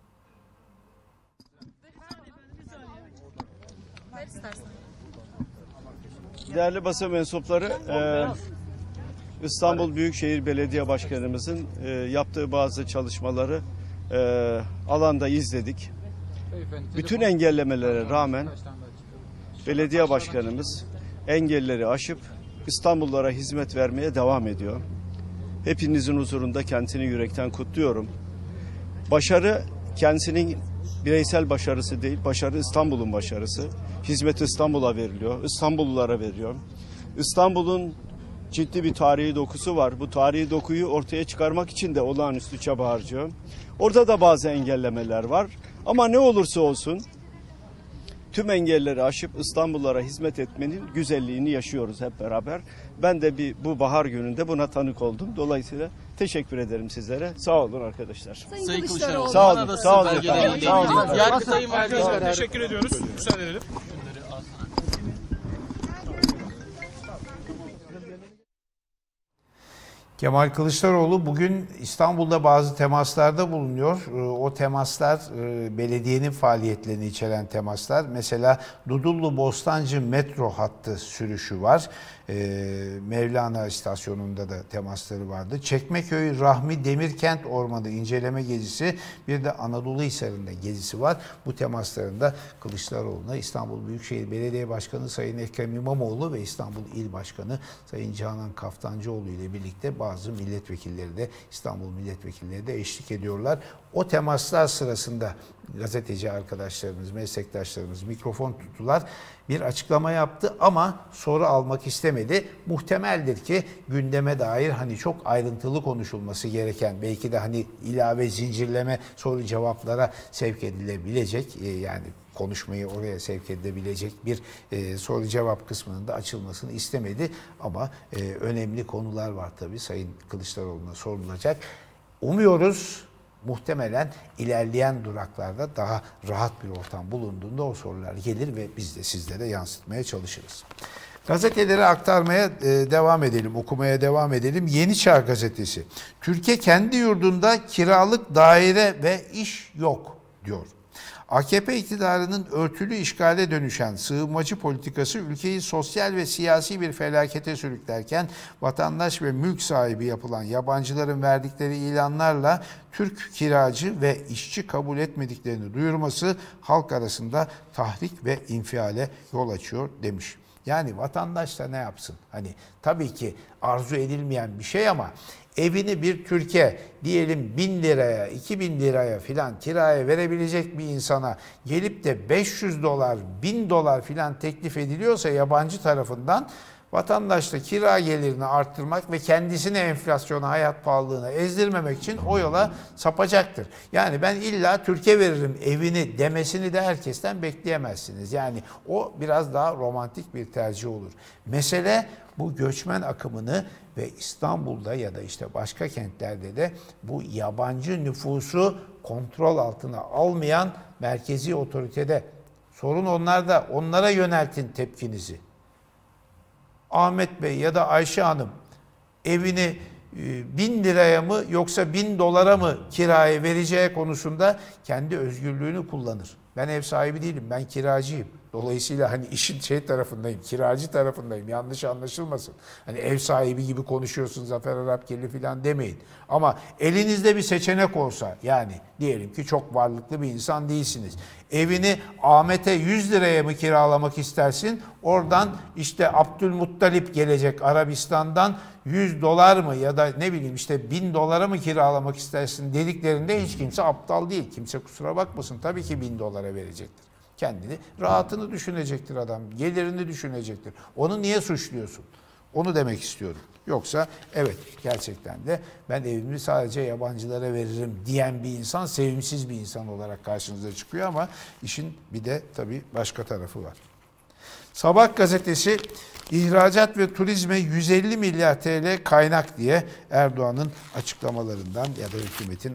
Değerli basın mensupları, İstanbul Büyükşehir Belediye Başkanımızın yaptığı bazı çalışmaları alanda izledik. Bütün engellemelere rağmen belediye başkanımız engelleri aşıp İstanbullulara hizmet vermeye devam ediyor. Hepinizin huzurunda kendisini yürekten kutluyorum. Başarı kendisinin bireysel başarısı değil, başarı İstanbul'un başarısı. Hizmet İstanbul'a veriliyor, İstanbullulara veriyor. İstanbul'un ciddi bir tarihi dokusu var. Bu tarihi dokuyu ortaya çıkarmak için de olağanüstü çaba harcıyor. Orada da bazı engellemeler var. Ama ne olursa olsun tüm engelleri aşıp İstanbullulara hizmet etmenin güzelliğini yaşıyoruz hep beraber. Ben de bu bahar gününde buna tanık oldum. Dolayısıyla teşekkür ederim sizlere. Sağ olun arkadaşlar. Sayın Kılıçdaroğlu. Sağ olun. Sağ olun efendim. Sağ olun. Yargıtay'ın Arkadaşlar teşekkür ediyoruz. Müsaade edelim. Kemal Kılıçdaroğlu bugün İstanbul'da bazı temaslarda bulunuyor. O temaslar belediyenin faaliyetlerini içeren temaslar. Mesela Dudullu-Bostancı metro hattı sürüşü var. Mevlana istasyonunda da temasları vardı. Çekmeköy Rahmi Demirkent Ormanı inceleme gezisi, bir de Anadolu Hisarı'nda gezisi var. Bu temaslarında Kılıçdaroğlu'na İstanbul Büyükşehir Belediye Başkanı Sayın Ekrem İmamoğlu ve İstanbul İl Başkanı Sayın Canan Kaftancıoğlu ile birlikte bazı milletvekilleri de, İstanbul milletvekilleri de eşlik ediyorlar. o temaslar sırasında gazeteci arkadaşlarımız, meslektaşlarımız mikrofon tuttular. Bir açıklama yaptı ama soru almak istemedi. Muhtemeldir ki gündeme dair hani çok ayrıntılı konuşulması gereken, belki de hani ilave zincirleme soru cevaplara sevk edilebilecek, yani konuşmayı oraya sevk edilebilecek bir soru cevap kısmının da açılmasını istemedi. Ama önemli konular var tabii Sayın Kılıçdaroğlu'na sorulacak. Umuyoruz muhtemelen ilerleyen duraklarda daha rahat bir ortam bulunduğunda o sorular gelir ve biz de sizlere yansıtmaya çalışırız. Gazeteleri aktarmaya devam edelim, okumaya devam edelim. Yeni Çağ Gazetesi. Türkiye kendi yurdunda kiralık daire ve iş yok diyor. AKP iktidarının örtülü işgale dönüşen sığınmacı politikası ülkeyi sosyal ve siyasi bir felakete sürüklerken vatandaş ve mülk sahibi yapılan yabancıların verdikleri ilanlarla Türk kiracı ve işçi kabul etmediklerini duyurması halk arasında tahrik ve infiale yol açıyor demiş. Yani vatandaş da ne yapsın? Hani tabii ki arzu edilmeyen bir şey ama evini bir Türkiye diyelim 1000 liraya, 2000 liraya filan kiraya verebilecek bir insana gelip de 500 dolar, 1000 dolar filan teklif ediliyorsa yabancı tarafından, vatandaş da kira gelirini arttırmak ve kendisini enflasyona, hayat pahalılığına ezdirmemek için o yola sapacaktır. Yani ben illa Türkiye veririm evini demesini de herkesten bekleyemezsiniz. Yani o biraz daha romantik bir tercih olur. Mesele bu göçmen akımını ve İstanbul'da ya da işte başka kentlerde de bu yabancı nüfusu kontrol altına almayan merkezi otoritede. Sorun onlarda, onlara yöneltin tepkinizi. Ahmet Bey ya da Ayşe Hanım evini 1000 liraya mı yoksa 1000 dolara mı kiraya vereceği konusunda kendi özgürlüğünü kullanır. Ben ev sahibi değilim, ben kiracıyım. Dolayısıyla hani işin tarafındayım, kiracı tarafındayım. Yanlış anlaşılmasın. Hani ev sahibi gibi konuşuyorsun Zafer Arapgirli falan demeyin. Ama elinizde bir seçenek olsa, yani diyelim ki çok varlıklı bir insan değilsiniz. Evini Ahmet'e 100 liraya mı kiralamak istersin? Oradan işte Abdülmuttalip gelecek Arabistan'dan 100 dolar mı ya da ne bileyim işte 1000 dolara mı kiralamak istersin dediklerinde hiç kimse aptal değil. Kimse kusura bakmasın, tabii ki 1000 dolara verecektir. Kendini, rahatını düşünecektir adam, gelirini düşünecektir. Onu niye suçluyorsun? Onu demek istiyorum. Yoksa evet, gerçekten de ben evimi sadece yabancılara veririm diyen bir insan sevimsiz bir insan olarak karşınıza çıkıyor ama işin bir de tabii başka tarafı var. Sabah gazetesi ihracat ve turizme 150 milyar TL kaynak diye Erdoğan'ın açıklamalarından ya da hükümetin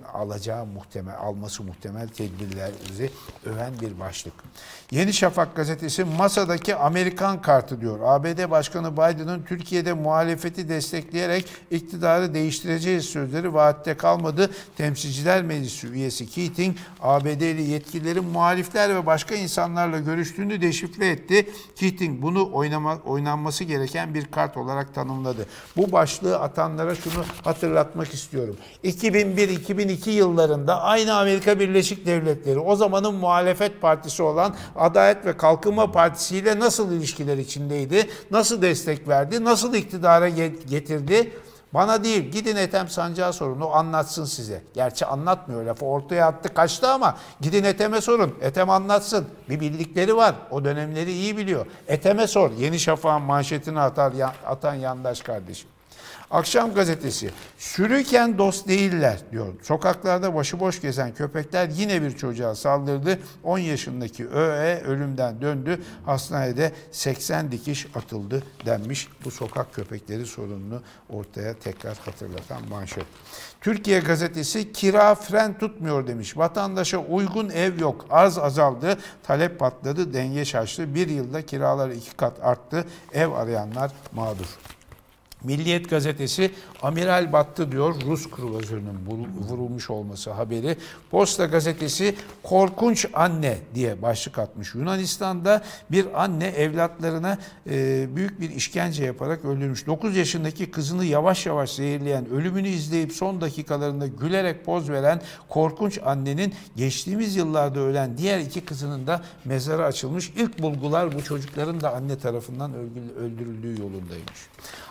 alması muhtemel tedbirleri öven bir başlık. Yeni Şafak gazetesi masadaki Amerikan kartı diyor. ABD Başkanı Biden'ın Türkiye'de muhalefeti destekleyerek iktidarı değiştireceğiz sözleri vaatte kalmadı. Temsilciler Meclisi üyesi Keating, ABD'li yetkililerin muhalifler ve başka insanlarla görüştüğünü deşifre etti. Keating bunu oynanması gereken bir kart olarak tanımladı. Bu başlığı atanlara şunu hatırlatmak istiyorum. 2001-2002 yıllarında aynı Amerika Birleşik Devletleri o zamanın muhalefet partisi olan Adalet ve Kalkınma Partisi ile nasıl ilişkiler içindeydi? Nasıl destek verdi? Nasıl iktidara getirdi? Bana değil, gidin Ethem Sancar'a sorun, o anlatsın size. Gerçi anlatmıyor, lafı ortaya attı kaçtı ama gidin Ethem'e sorun, Ethem anlatsın. Bir bildikleri var, o dönemleri iyi biliyor. Ethem'e sor, Yeni Şafak'ın manşetini atan yandaş kardeşim. Akşam gazetesi, sürüken dost değiller diyor. Sokaklarda başıboş gezen köpekler yine bir çocuğa saldırdı. 10 yaşındaki ÖE ölümden döndü. Hastanede 80 dikiş atıldı denmiş. Bu sokak köpekleri sorununu ortaya tekrar hatırlatan manşet. Türkiye gazetesi kira fren tutmuyor demiş. Vatandaşa uygun ev yok. Arz azaldı, talep patladı, denge şaştı. Bir yılda kiralar 2 kat arttı. Ev arayanlar mağdur. Milliyet gazetesi amiral battı diyor, Rus kruvazörünün vurulmuş olması haberi. Posta gazetesi korkunç anne diye başlık atmış. Yunanistan'da bir anne evlatlarına büyük bir işkence yaparak öldürmüş. 9 yaşındaki kızını yavaş yavaş zehirleyen, ölümünü izleyip son dakikalarında gülerek poz veren korkunç annenin geçtiğimiz yıllarda ölen diğer 2 kızının da mezarı açılmış. İlk bulgular bu çocukların da anne tarafından öldürüldüğü yolundaymış.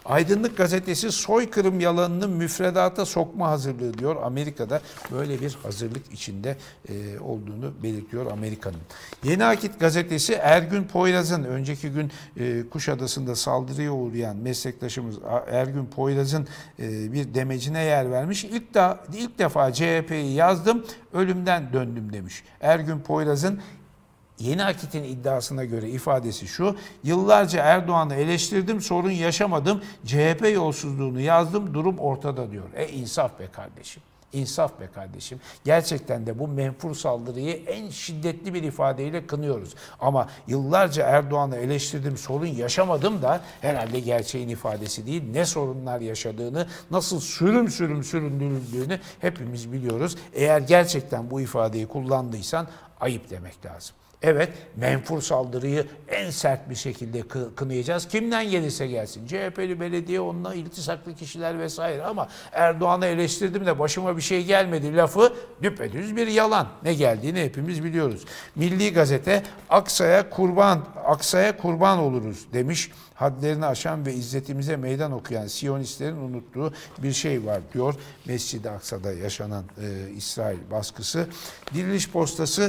Aydınlık Gazetesi soykırım yalanını müfredata sokma hazırlığı diyor. Amerika'da böyle bir hazırlık içinde olduğunu belirtiyor Amerika'nın. Yeni Akit Gazetesi Ergün Poyraz'ın önceki gün Kuşadası'nda saldırıya uğrayan meslektaşımız Ergün Poyraz'ın bir demecine yer vermiş. İlk defa CHP'yi yazdım, ölümden döndüm demiş. Ergün Poyraz'ın Yeni Akit'in iddiasına göre ifadesi şu: yıllarca Erdoğan'ı eleştirdim, sorun yaşamadım, CHP yolsuzluğunu yazdım, durum ortada diyor. İnsaf be kardeşim. İnsaf be kardeşim. Gerçekten de bu menfur saldırıyı en şiddetli bir ifadeyle kınıyoruz. Ama yıllarca Erdoğan'ı eleştirdim, sorun yaşamadım da herhalde gerçeğin ifadesi değil. Ne sorunlar yaşadığını, nasıl süründürüldüğünü hepimiz biliyoruz. Eğer gerçekten bu ifadeyi kullandıysan ayıp demek lazım. Evet, menfur saldırıyı en sert bir şekilde kınayacağız. Kimden gelirse gelsin. CHP'li belediye, onunla iltisaklı kişiler vesaire, ama Erdoğan'ı eleştirdim de başıma bir şey gelmedi lafı düpedüz bir yalan. Ne geldiğini hepimiz biliyoruz. Milli Gazete Aksa'ya kurban oluruz demiş. Hadlerini aşan ve izzetimize meydan okuyan Siyonistlerin unuttuğu bir şey var diyor. Mescid-i Aksa'da yaşanan İsrail baskısı. Diriliş Postası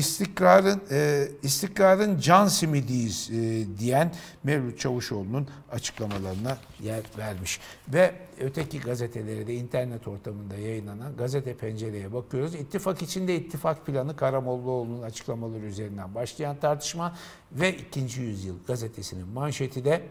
istikrarın can simidiyiz diyen Mevlüt Çavuşoğlu'nun açıklamalarına yer vermiş. Ve öteki gazetelere de internet ortamında yayınlanan Gazete Pencere'ye bakıyoruz. İttifak içinde ittifak planı, Karamollaoğlu'nun açıklamaları üzerinden başlayan tartışma ve 2. Yüzyıl gazetesinin manşeti de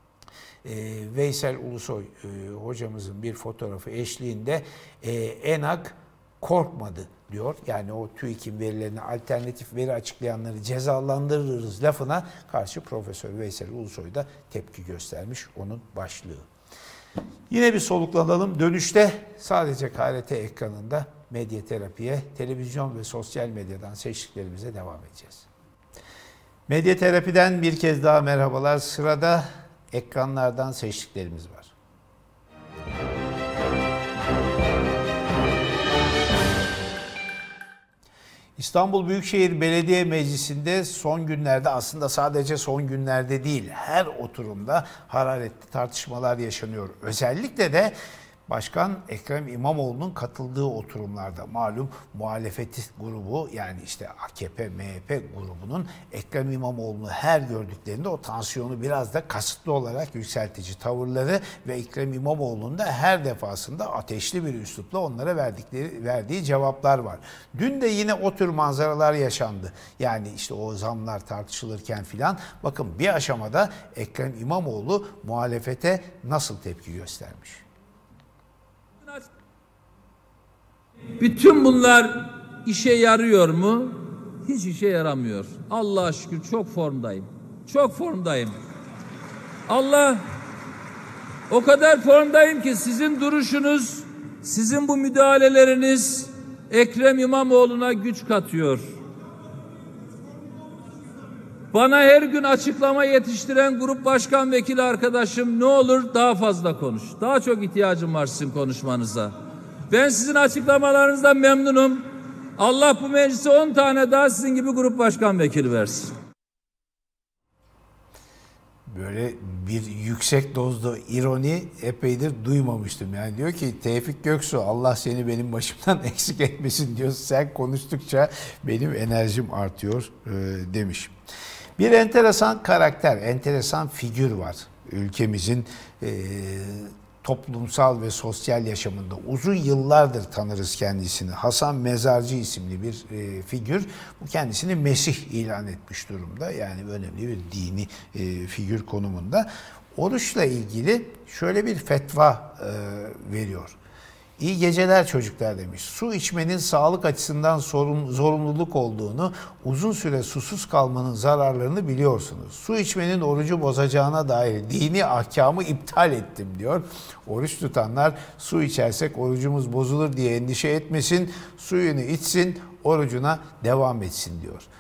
Veysel Ulusoy hocamızın bir fotoğrafı eşliğinde ENAG korkmadı diyor. Yani o TÜİK'in verilerini, alternatif veri açıklayanları cezalandırırız lafına karşı Profesör Veysel Ulusoy da tepki göstermiş, onun başlığı. Yine bir soluklanalım. Dönüşte sadece KRT ekranında Medyaterapi'ye, televizyon ve sosyal medyadan seçtiklerimize devam edeceğiz. Medyaterapi'den bir kez daha merhabalar. Sırada ekranlardan seçtiklerimiz var. İstanbul Büyükşehir Belediye Meclisi'nde son günlerde, aslında sadece son günlerde değil, her oturumda hararetli tartışmalar yaşanıyor. Özellikle de Başkan Ekrem İmamoğlu'nun katıldığı oturumlarda, malum muhalefet grubu, yani işte AKP, MHP grubunun Ekrem İmamoğlu'nu her gördüklerinde o tansiyonu biraz da kasıtlı olarak yükseltici tavırları ve Ekrem İmamoğlu'nun da her defasında ateşli bir üslupla onlara verdiği cevaplar var. Dün de yine o tür manzaralar yaşandı. Yani işte o zamlar tartışılırken filan, bakın bir aşamada Ekrem İmamoğlu muhalefete nasıl tepki göstermiş. Bütün bunlar işe yarıyor mu? Hiç işe yaramıyor. Allah'a şükür çok formdayım. Çok formdayım. Allah, o kadar formdayım ki sizin duruşunuz, sizin bu müdahaleleriniz Ekrem İmamoğlu'na güç katıyor. Bana her gün açıklama yetiştiren grup başkan vekili arkadaşım, ne olur daha fazla konuş. Daha çok ihtiyacım var sizin konuşmanıza. Ben sizin açıklamalarınızdan memnunum. Allah bu meclise 10 tane daha sizin gibi grup başkan vekili versin. Böyle bir yüksek dozda ironi epeydir duymamıştım. Yani diyor ki Tevfik Göksu, Allah seni benim başımdan eksik etmesin diyor. Sen konuştukça benim enerjim artıyor demiş. Bir enteresan karakter, enteresan figür var ülkemizin toplumsal ve sosyal yaşamında. Uzun yıllardır tanırız kendisini. Hasan Mezarcı isimli bir figür. Bu kendisini Mesih ilan etmiş durumda. Yani önemli bir dini figür konumunda. Oruçla ilgili şöyle bir fetva veriyor. İyi geceler çocuklar demiş. Su içmenin sağlık açısından zorunluluk olduğunu, uzun süre susuz kalmanın zararlarını biliyorsunuz. Su içmenin orucu bozacağına dair dini ahkamı iptal ettim diyor. Oruç tutanlar su içersek orucumuz bozulur diye endişe etmesin, suyunu içsin, orucuna devam etsin diyor.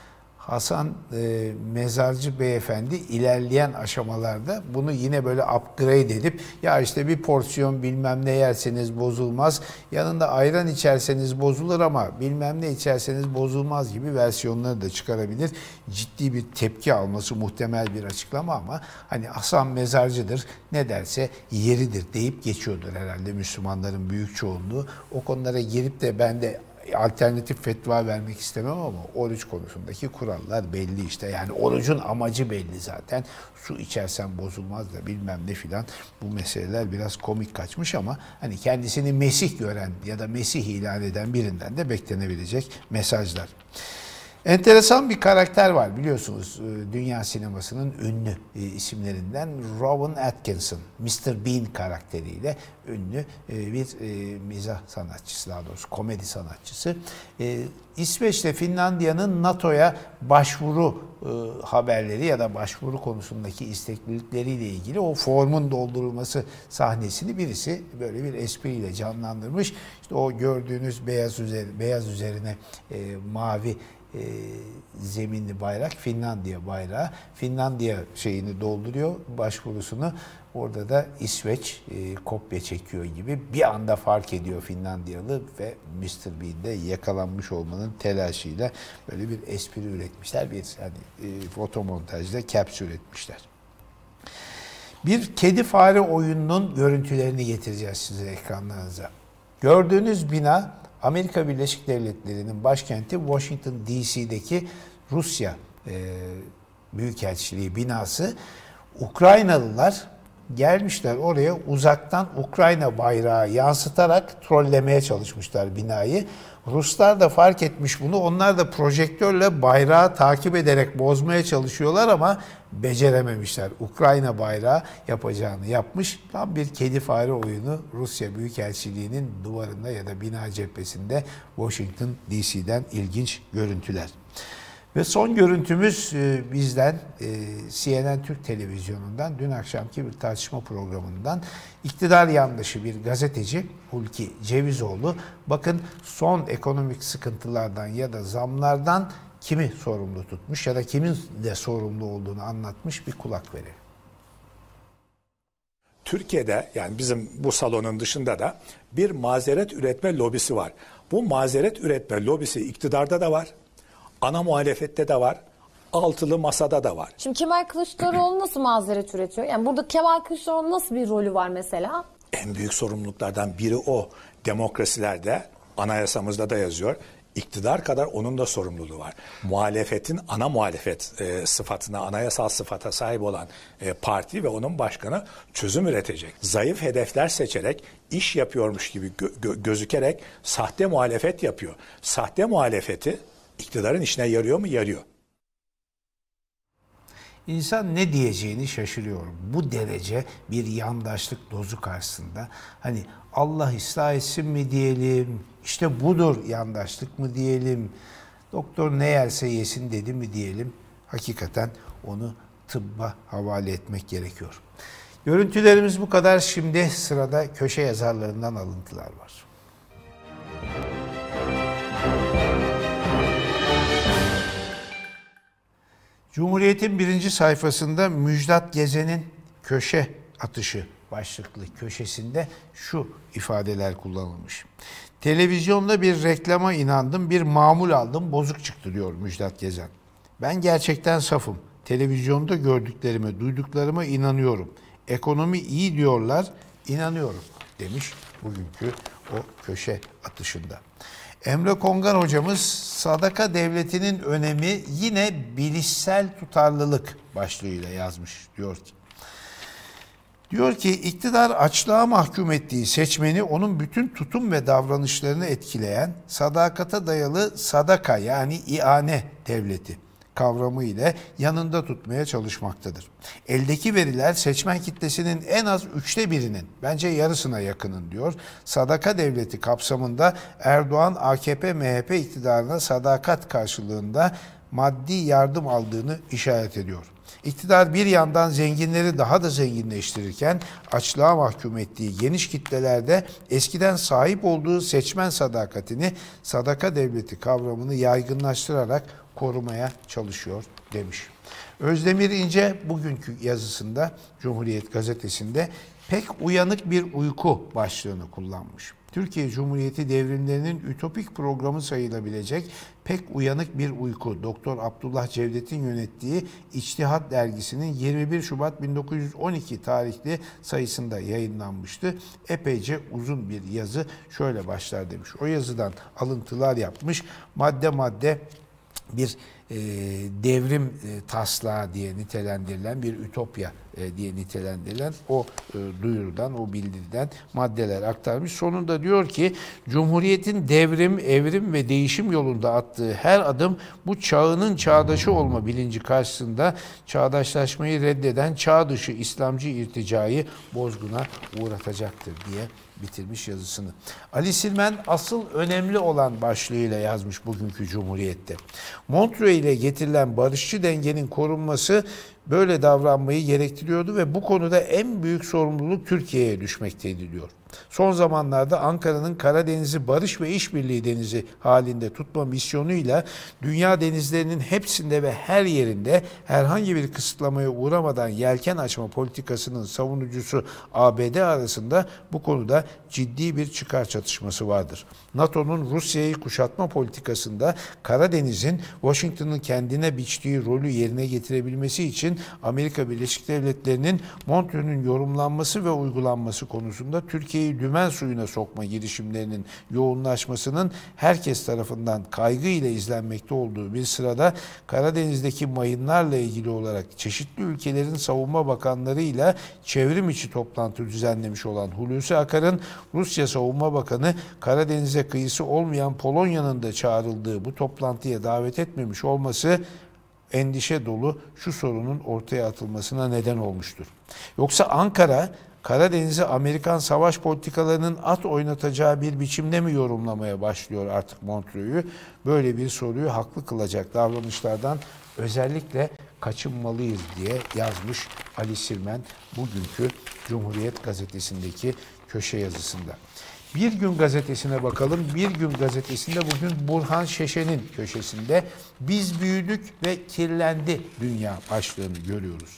Hasan Mezarcı beyefendi ilerleyen aşamalarda bunu yine böyle upgrade edip ya işte bir porsiyon bilmem ne yerseniz bozulmaz, yanında ayran içerseniz bozulur ama bilmem ne içerseniz bozulmaz gibi versiyonları da çıkarabilir. Ciddi bir tepki alması muhtemel bir açıklama ama hani Hasan Mezarcı'dır, ne derse yeridir deyip geçiyordur herhalde Müslümanların büyük çoğunluğu. O konulara girip de ben de alternatif fetva vermek istemem ama oruç konusundaki kurallar belli işte. Yani orucun amacı belli zaten. Su içersen bozulmaz da bilmem ne filan. Bu meseleler biraz komik kaçmış ama hani kendisini Mesih gören ya da Mesih ilan eden birinden de beklenebilecek mesajlar. Enteresan bir karakter var biliyorsunuz, dünya sinemasının ünlü isimlerinden Rowan Atkinson, Mr. Bean karakteriyle ünlü bir mizah sanatçısı, daha doğrusu komedi sanatçısı. İsveç'te Finlandiya'nın NATO'ya başvuru haberleri ya da başvuru konusundaki isteklilikleriyle ilgili o formun doldurulması sahnesini birisi böyle bir espriyle canlandırmış. İşte o gördüğünüz beyaz üzerine mavi zeminli bayrak Finlandiya bayrağı. Finlandiya şeyini dolduruyor, başvurusunu. Orada da İsveç kopya çekiyor gibi bir anda fark ediyor Finlandiyalı ve Mr. Bean'de yakalanmış olmanın telaşıyla böyle bir espri üretmişler. Bir fotomontajda capture etmişler. Bir kedi fare oyununun görüntülerini getireceğiz size ekranlarınıza. Gördüğünüz bina Amerika Birleşik Devletleri'nin başkenti Washington DC'deki Rusya Büyükelçiliği binası. Ukraynalılar gelmişler oraya, uzaktan Ukrayna bayrağı yansıtarak trollemeye çalışmışlar binayı. Ruslar da fark etmiş bunu. Onlar da projektörle bayrağı takip ederek bozmaya çalışıyorlar ama becerememişler. Ukrayna bayrağı yapacağını yapmış. Tam bir kedi fare oyunu Rusya Büyükelçiliği'nin duvarında ya da bina cephesinde Washington DC'den ilginç görüntüler. Ve son görüntümüz bizden CNN Türk Televizyonu'ndan dün akşamki bir tartışma programından iktidar yanlışı bir gazeteci Hulki Cevizoğlu bakın son ekonomik sıkıntılardan ya da zamlardan kimi sorumlu tutmuş ya da kimin de sorumlu olduğunu anlatmış, bir kulak verelim. Türkiye'de yani bizim bu salonun dışında da bir mazeret üretme lobisi var. Bu mazeret üretme lobisi iktidarda da var. Ana muhalefette de var, altılı masada da var. Şimdi Kemal Kılıçdaroğlu nasıl mazeret üretiyor? Yani burada Kemal Kılıçdaroğlu'nun nasıl bir rolü var mesela? En büyük sorumluluklardan biri o. Demokrasilerde, anayasamızda da yazıyor. İktidar kadar onun da sorumluluğu var. Muhalefetin ana muhalefet sıfatına, anayasal sıfata sahip olan parti ve onun başkanı çözüm üretecek. Zayıf hedefler seçerek, iş yapıyormuş gibi gözükerek sahte muhalefet yapıyor. Sahte muhalefeti İktidarın işine yarıyor mu? Yarıyor. İnsan ne diyeceğini şaşırıyor. Bu derece bir yandaşlık dozu karşısında. Hani Allah ıslah etsin mi diyelim, işte budur yandaşlık mı diyelim, doktor ne yerse yesin dedi mi diyelim. Hakikaten onu tıbba havale etmek gerekiyor. Görüntülerimiz bu kadar. Şimdi sırada köşe yazarlarından alıntılar var. Cumhuriyet'in birinci sayfasında Müjdat Gezen'in köşe atışı başlıklı köşesinde şu ifadeler kullanılmış. Televizyonda bir reklama inandım, bir mamul aldım, bozuk çıktı diyor Müjdat Gezen. Ben gerçekten safım. Televizyonda gördüklerime, duyduklarıma inanıyorum. Ekonomi iyi diyorlar, inanıyorum demiş bugünkü o köşe atışında. Emre Kongan hocamız sadaka devletinin önemi yine bilişsel tutarlılık başlığıyla yazmış diyor ki. Diyor ki iktidar açlığa mahkum ettiği seçmeni onun bütün tutum ve davranışlarını etkileyen sadakata dayalı sadaka yani iane devleti kavramı ile yanında tutmaya çalışmaktadır. Eldeki veriler seçmen kitlesinin en az 1/3'inin, bence yarısına yakının diyor. Sadaka devleti kapsamında Erdoğan AKP-MHP iktidarına sadakat karşılığında maddi yardım aldığını işaret ediyor. İktidar bir yandan zenginleri daha da zenginleştirirken açlığa mahkum ettiği geniş kitlelerde eskiden sahip olduğu seçmen sadakatini, sadaka devleti kavramını yaygınlaştırarak korumaya çalışıyor demiş. Özdemir İnce bugünkü yazısında Cumhuriyet Gazetesi'nde pek uyanık bir uyku başlığını kullanmış. Türkiye Cumhuriyeti devrimlerinin ütopik programı sayılabilecek pek uyanık bir uyku. Doktor Abdullah Cevdet'in yönettiği İçtihat dergisinin 21 Şubat 1912 tarihli sayısında yayınlanmıştı. Epeyce uzun bir yazı, şöyle başlar demiş. O yazıdan alıntılar yapmış. Madde madde bir devrim taslağı diye nitelendirilen, bir ütopya diye nitelendirilen o duyurudan, o bildiriden maddeler aktarmış. Sonunda diyor ki, Cumhuriyet'in devrim, evrim ve değişim yolunda attığı her adım bu çağının çağdaşı olma bilinci karşısında çağdaşlaşmayı reddeden çağ dışı İslamcı irticayı bozguna uğratacaktır diye bitirmiş yazısını. Ali Silmen asıl önemli olan başlığıyla yazmış bugünkü Cumhuriyet'te. Montreux ile getirilen barışçı dengenin korunması böyle davranmayı gerektiriyordu ve bu konuda en büyük sorumluluk Türkiye'ye düşmekteydi diyor. Son zamanlarda Ankara'nın Karadeniz'i barış ve işbirliği denizi halinde tutma misyonuyla dünya denizlerinin hepsinde ve her yerinde herhangi bir kısıtlamaya uğramadan yelken açma politikasının savunucusu ABD arasında bu konuda ciddi bir çıkar çatışması vardır. NATO'nun Rusya'yı kuşatma politikasında Karadeniz'in Washington'ın kendine biçtiği rolü yerine getirebilmesi için Amerika Birleşik Devletleri'nin Montreux'ün yorumlanması ve uygulanması konusunda Türkiye'yi dümen suyuna sokma girişimlerinin yoğunlaşmasının herkes tarafından kaygıyla izlenmekte olduğu bir sırada Karadeniz'deki mayınlarla ilgili olarak çeşitli ülkelerin savunma bakanlarıyla çevrim içi toplantı düzenlemiş olan Hulusi Akar'ın Rusya Savunma Bakanı Karadeniz'e kıyısı olmayan Polonya'nın da çağrıldığı bu toplantıya davet etmemiş olması endişe dolu şu sorunun ortaya atılmasına neden olmuştur. Yoksa Ankara Karadeniz'i Amerikan savaş politikalarının at oynatacağı bir biçimde mi yorumlamaya başlıyor artık Montreux'u? Böyle bir soruyu haklı kılacak davranışlardan özellikle kaçınmalıyız diye yazmış Ali Silmen bugünkü Cumhuriyet Gazetesi'ndeki köşe yazısında. Bir Gün Gazetesi'ne bakalım. Bir Gün Gazetesi'nde bugün Burhan Şeşen'in köşesinde "Biz büyüdük ve kirlendi dünya" başlığını görüyoruz.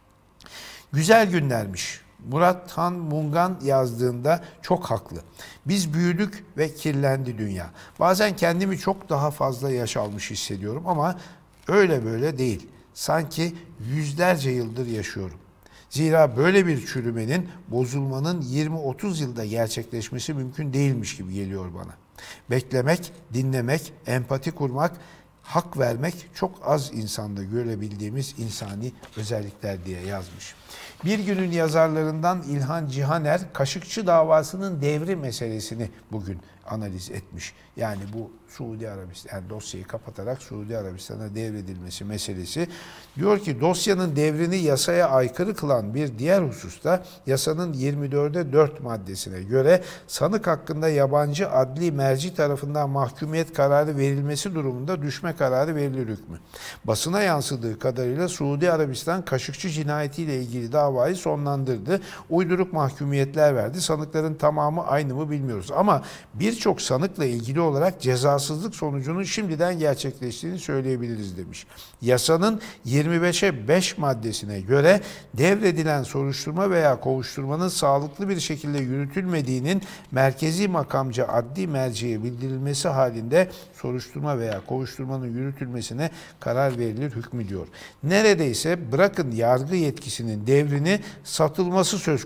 Güzel günlermiş. Murat Han Mungan yazdığında çok haklı. Biz büyüdük ve kirlendi dünya. Bazen kendimi çok daha fazla yaş almış hissediyorum ama öyle böyle değil. Sanki yüzlerce yıldır yaşıyorum. Zira böyle bir çürümenin, bozulmanın 20-30 yılda gerçekleşmesi mümkün değilmiş gibi geliyor bana. Beklemek, dinlemek, empati kurmak, hak vermek çok az insanda görebildiğimiz insani özellikler diye yazmış. Bir Günün yazarlarından İlhan Cihaner, Kaşıkçı davasının devri meselesini bugün analiz etmiş. Yani bu Suudi Arabistan, yani dosyayı kapatarak Suudi Arabistan'a devredilmesi meselesi. Diyor ki dosyanın devrini yasaya aykırı kılan bir diğer hususta yasanın 24'e 4 maddesine göre sanık hakkında yabancı adli merci tarafından mahkumiyet kararı verilmesi durumunda düşme kararı verilir hükmü. Basına yansıdığı kadarıyla Suudi Arabistan Kaşıkçı cinayetiyle ilgili davayı sonlandırdı. Uyduruk mahkumiyetler verdi. Sanıkların tamamı aynı mı bilmiyoruz. Ama birçok sanıkla ilgili olarak cezasızlık sonucunun şimdiden gerçekleştiğini söyleyebiliriz demiş. Yasanın 25'e 5 maddesine göre devredilen soruşturma veya kovuşturmanın sağlıklı bir şekilde yürütülmediğinin merkezi makamca adli merciye bildirilmesi halinde soruşturma veya kovuşturmanın yürütülmesine karar verilir hükmü diyor. Neredeyse bırakın yargı yetkisinin devrini satılması söz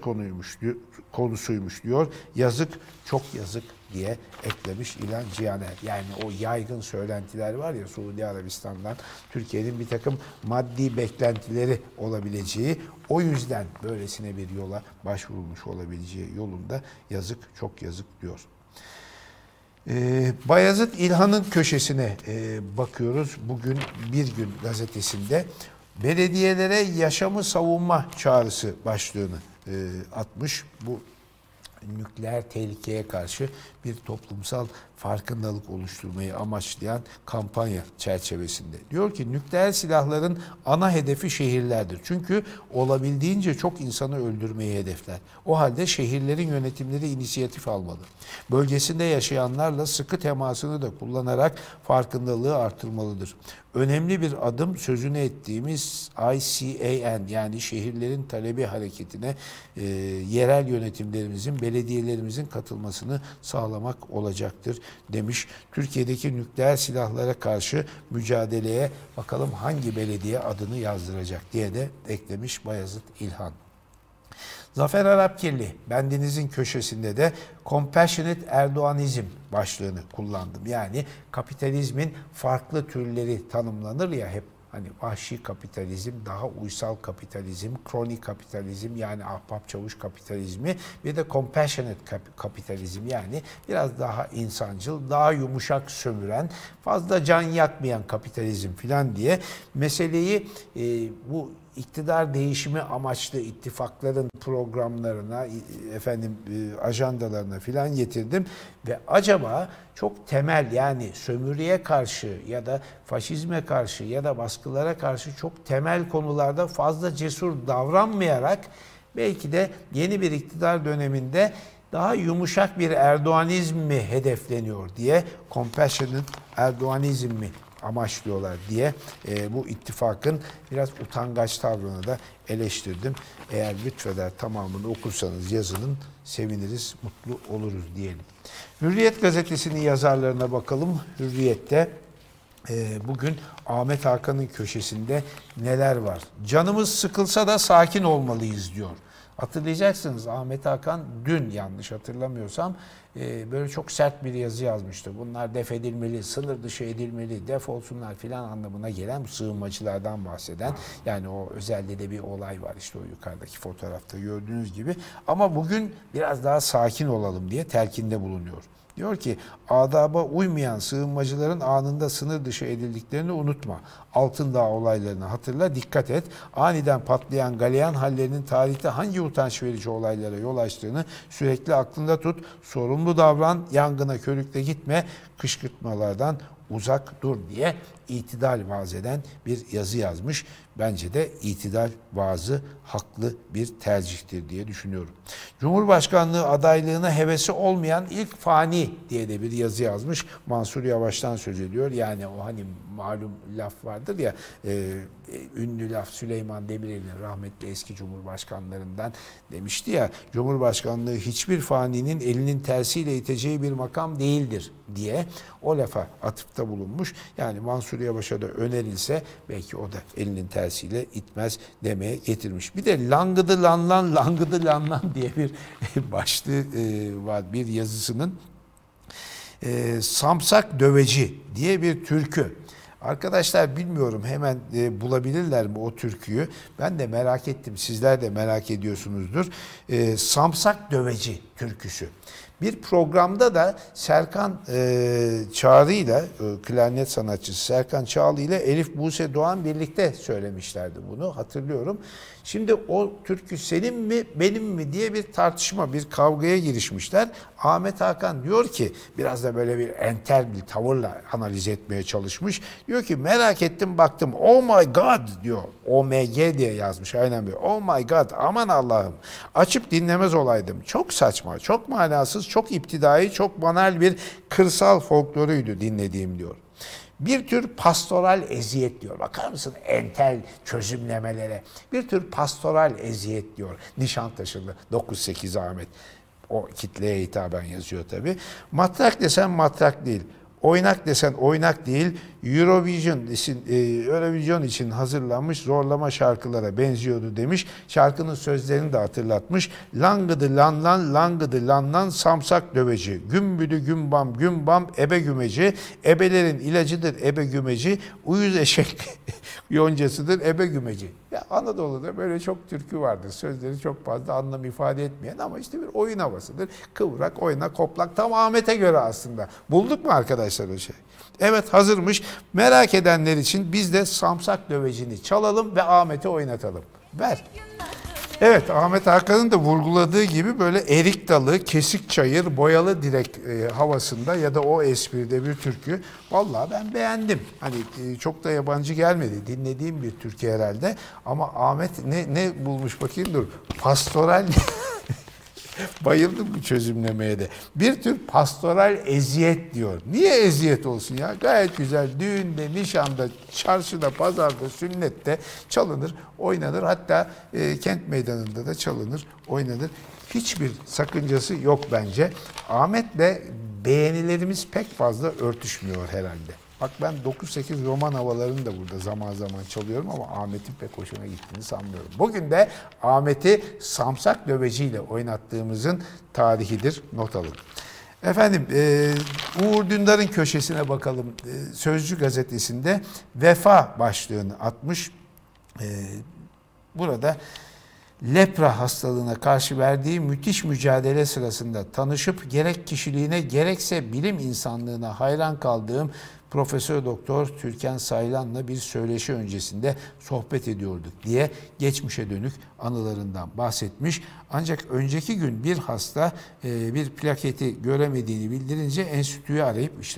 konusuymuş diyor. Yazık, çok yazık diye eklemiş İlhan Cihaner. Yani o yaygın söylentiler var ya Suudi Arabistan'dan Türkiye'nin bir takım maddi beklentileri olabileceği, o yüzden böylesine bir yola başvurulmuş olabileceği yolunda yazık, çok yazık diyor. Bayezid İlhan'ın köşesine bakıyoruz. Bugün Bir Gün gazetesinde belediyelere yaşamı savunma çağrısı başlığını atmış. Bu nükleer tehlikeye karşı bir toplumsal farkındalık oluşturmayı amaçlayan kampanya çerçevesinde. Diyor ki nükleer silahların ana hedefi şehirlerdir. Çünkü olabildiğince çok insanı öldürmeyi hedefler. O halde şehirlerin yönetimleri inisiyatif almalı. Bölgesinde yaşayanlarla sıkı temasını da kullanarak farkındalığı artırmalıdır. Önemli bir adım sözünü ettiğimiz ICAN yani şehirlerin talebi hareketine yerel yönetimlerimizin, belediyelerimizin katılmasını sağlamak olacaktır demiş. Türkiye'deki nükleer silahlara karşı mücadeleye bakalım hangi belediye adını yazdıracak diye de eklemiş Bayezid İlhan. Zafer Arapkirli, bendinizin köşesinde de Compassionate Erdoğanizm başlığını kullandım. Yani kapitalizmin farklı türleri tanımlanır ya hep. Hani vahşi kapitalizm, daha uysal kapitalizm, kronik kapitalizm yani ahbap çavuş kapitalizmi ve de compassionate kapitalizm yani biraz daha insancıl, daha yumuşak sömüren, fazla can yakmayan kapitalizm filan diye meseleyi bu iktidar değişimi amaçlı ittifakların programlarına, ajandalarına filan getirdim ve acaba çok temel yani sömürüye karşı ya da faşizme karşı ya da baskılara karşı çok temel konularda fazla cesur davranmayarak belki de yeni bir iktidar döneminde daha yumuşak bir Erdoğanizm mi hedefleniyor diye Compassionate Erdoğanizm mi amaçlıyorlar diye bu ittifakın biraz utangaç tavrını da eleştirdim. Eğer lütfeder tamamını okursanız yazının seviniriz, mutlu oluruz diyelim. Hürriyet gazetesinin yazarlarına bakalım. Hürriyet'te bugün Ahmet Hakan'ın köşesinde neler var? Canımız sıkılsa da sakin olmalıyız diyor. Hatırlayacaksınız Ahmet Hakan dün yanlış hatırlamıyorsam böyle çok sert bir yazı yazmıştı. Bunlar def edilmeli, sınır dışı edilmeli, def olsunlar filan anlamına gelen bu sığınmacılardan bahseden yani o özelde de bir olay var işte o yukarıdaki fotoğrafta gördüğünüz gibi. Ama bugün biraz daha sakin olalım diye telkinde bulunuyor. Diyor ki adaba uymayan sığınmacıların anında sınır dışı edildiklerini unutma. Altındağ olaylarını hatırla, dikkat et. Aniden patlayan galeyan hallerinin tarihte hangi utanç verici olaylara yol açtığını sürekli aklında tut. Sorumlu davran, yangına körükle gitme, kışkırtmalardan uzak dur diye itidal vaaz eden bir yazı yazmış. Bence de itidal vaazı haklı bir tercihtir diye düşünüyorum. Cumhurbaşkanlığı adaylığına hevesi olmayan ilk fani diye de bir yazı yazmış. Mansur Yavaş'tan söz ediyor. Yani o hani malum laf vardır ya, ünlü laf Süleyman Demirel'in rahmetli eski cumhurbaşkanlarından demişti ya, Cumhurbaşkanlığı hiçbir faninin elinin tersiyle iteceği bir makam değildir diye o lafa atıfta bulunmuş. Yani Mansur Yavaş'a da önerilse belki o da elinin tersiyle itmez demeye getirmiş. Bir de langıdı lanlan, langıdı lanlan diye bir başlığı var bir yazısının. Samsak Döveci diye bir türkü. Arkadaşlar bilmiyorum hemen bulabilirler mi o türküyü? Ben de merak ettim. Sizler de merak ediyorsunuzdur. Samsak Döveci türküsü. Bir programda da Serkan Çağrı ile klarnet sanatçısı Serkan Çağrı ile Elif Buse Doğan birlikte söylemişlerdi bunu hatırlıyorum. Şimdi o türkü senin mi benim mi diye bir tartışma, bir kavgaya girişmişler. Ahmet Hakan diyor ki biraz da böyle bir entel bir tavırla analiz etmeye çalışmış. Diyor ki merak ettim baktım oh my god diyor. OMG diye yazmış aynen böyle. Oh my god aman Allah'ım. Açıp dinlemez olaydım. Çok saçma, çok manasız, çok iptidai, çok banal bir kırsal folkloruydu dinlediğim diyor. Bir tür pastoral eziyet diyor. Bakar mısın entel çözümlemelere? Bir tür pastoral eziyet diyor. Nişantaşılı 9-8 Ahmet. O kitleye hitaben yazıyor tabii. Matrak desen matrak değil. Oynak desen oynak değil. Eurovision için hazırlanmış zorlama şarkılara benziyordu demiş. Şarkının sözlerini de hatırlatmış. Langıdı lanlan, langıdı lanlan, samsak döveci. Gümbüdü gümbam, gümbam, ebe gümeci. Ebelerin ilacıdır ebe gümeci. Uyuz eşek yoncasıdır ebe gümeci. Ya Anadolu'da böyle çok türkü vardır. Sözleri çok fazla anlam ifade etmeyen ama işte bir oyun havasıdır. Kıvrak, oyna, koplak tam Ahmet'e göre aslında. Bulduk mu arkadaşlar o şey? Evet hazırmış. Merak edenler için biz de Samsak Döveci'ni çalalım ve Ahmet'i oynatalım. Ver. Evet, Ahmet Hakan'ın da vurguladığı gibi böyle erik dalı, kesik çayır, boyalı direk havasında ya da o espride bir türkü. Vallahi ben beğendim. Hani çok da yabancı gelmedi. Dinlediğim bir türkü herhalde. Ama Ahmet ne bulmuş bakayım dur. Pastoral bayıldım bu çözümlemeye de. Bir tür pastoral eziyet diyor. Niye eziyet olsun ya? Gayet güzel. Düğünde, nişanda, çarşıda, pazarda, sünnette çalınır, oynanır. Hatta kent meydanında da çalınır, oynanır. Hiçbir sakıncası yok bence. Ahmet'le beğenilerimiz pek fazla örtüşmüyor herhalde. Bak ben 9-8 roman havalarını da burada zaman zaman çalıyorum ama Ahmet'in pek hoşuna gittiğini sanmıyorum. Bugün de Ahmet'i Samsak Döveci'yle oynattığımızın tarihidir. Not alın. Efendim Uğur Dündar'ın köşesine bakalım. Sözcü gazetesinde vefa başlığını atmış. Burada lepra hastalığına karşı verdiği müthiş mücadele sırasında tanışıp gerek kişiliğine gerekse bilim insanlığına hayran kaldığım Profesör Doktor Türkan Saylan'la bir söyleşi öncesinde sohbet ediyorduk diye geçmişe dönük anılarından bahsetmiş. Ancak önceki gün bir hasta bir plaketi göremediğini bildirince enstitüyü arayıp işte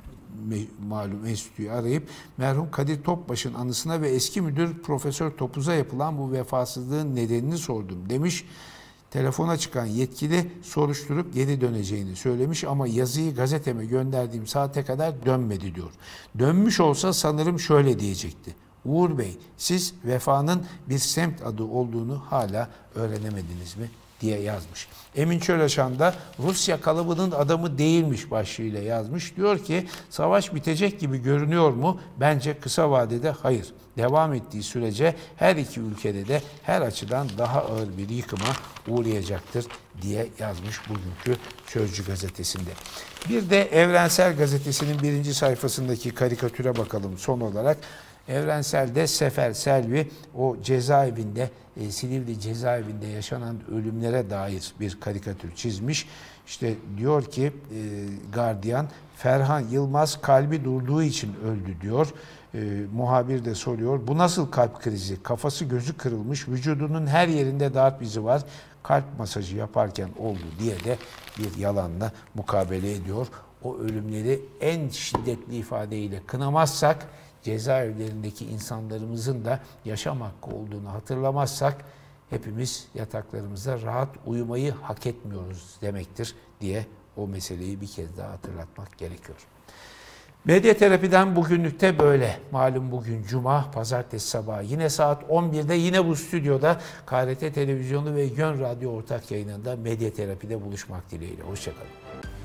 malum enstitüyü arayıp merhum Kadir Topbaş'ın anısına ve eski müdür Profesör Topuz'a yapılan bu vefasızlığın nedenini sordum demiş. Telefona çıkan yetkili soruşturup geri döneceğini söylemiş ama yazıyı gazeteme gönderdiğim saate kadar dönmedi diyor. Dönmüş olsa sanırım şöyle diyecekti. Uğur Bey, siz vefanın bir semt adı olduğunu hala öğrenemediniz mi? Diye yazmış. Emin Çölaşan da Rusya kalıbının adamı değilmiş başlığıyla yazmış. Diyor ki savaş bitecek gibi görünüyor mu? Bence kısa vadede hayır. Devam ettiği sürece her iki ülkede de her açıdan daha ağır bir yıkıma uğrayacaktır diye yazmış bugünkü Sözcü gazetesinde. Bir de Evrensel Gazetesi'nin 1. sayfasındaki karikatüre bakalım son olarak. Evrensel'de Sefer Selvi o cezaevinde, Silivri cezaevinde yaşanan ölümlere dair bir karikatür çizmiş. İşte diyor ki gardiyan, Ferhan Yılmaz kalbi durduğu için öldü diyor. Muhabir de soruyor, bu nasıl kalp krizi? Kafası gözü kırılmış, vücudunun her yerinde darp izi var. Kalp masajı yaparken oldu diye de bir yalanla mukabele ediyor. O ölümleri en şiddetli ifadeyle kınamazsak, cezaevlerindeki insanlarımızın da yaşam hakkı olduğunu hatırlamazsak hepimiz yataklarımızda rahat uyumayı hak etmiyoruz demektir diye o meseleyi bir kez daha hatırlatmak gerekiyor. Medya Terapi'den bugünlükte böyle. Malum bugün Cuma, Pazartesi sabahı yine saat 11'de yine bu stüdyoda KRT Televizyonu ve Yön Radyo ortak yayınında Medya Terapi'de buluşmak dileğiyle. Hoşçakalın.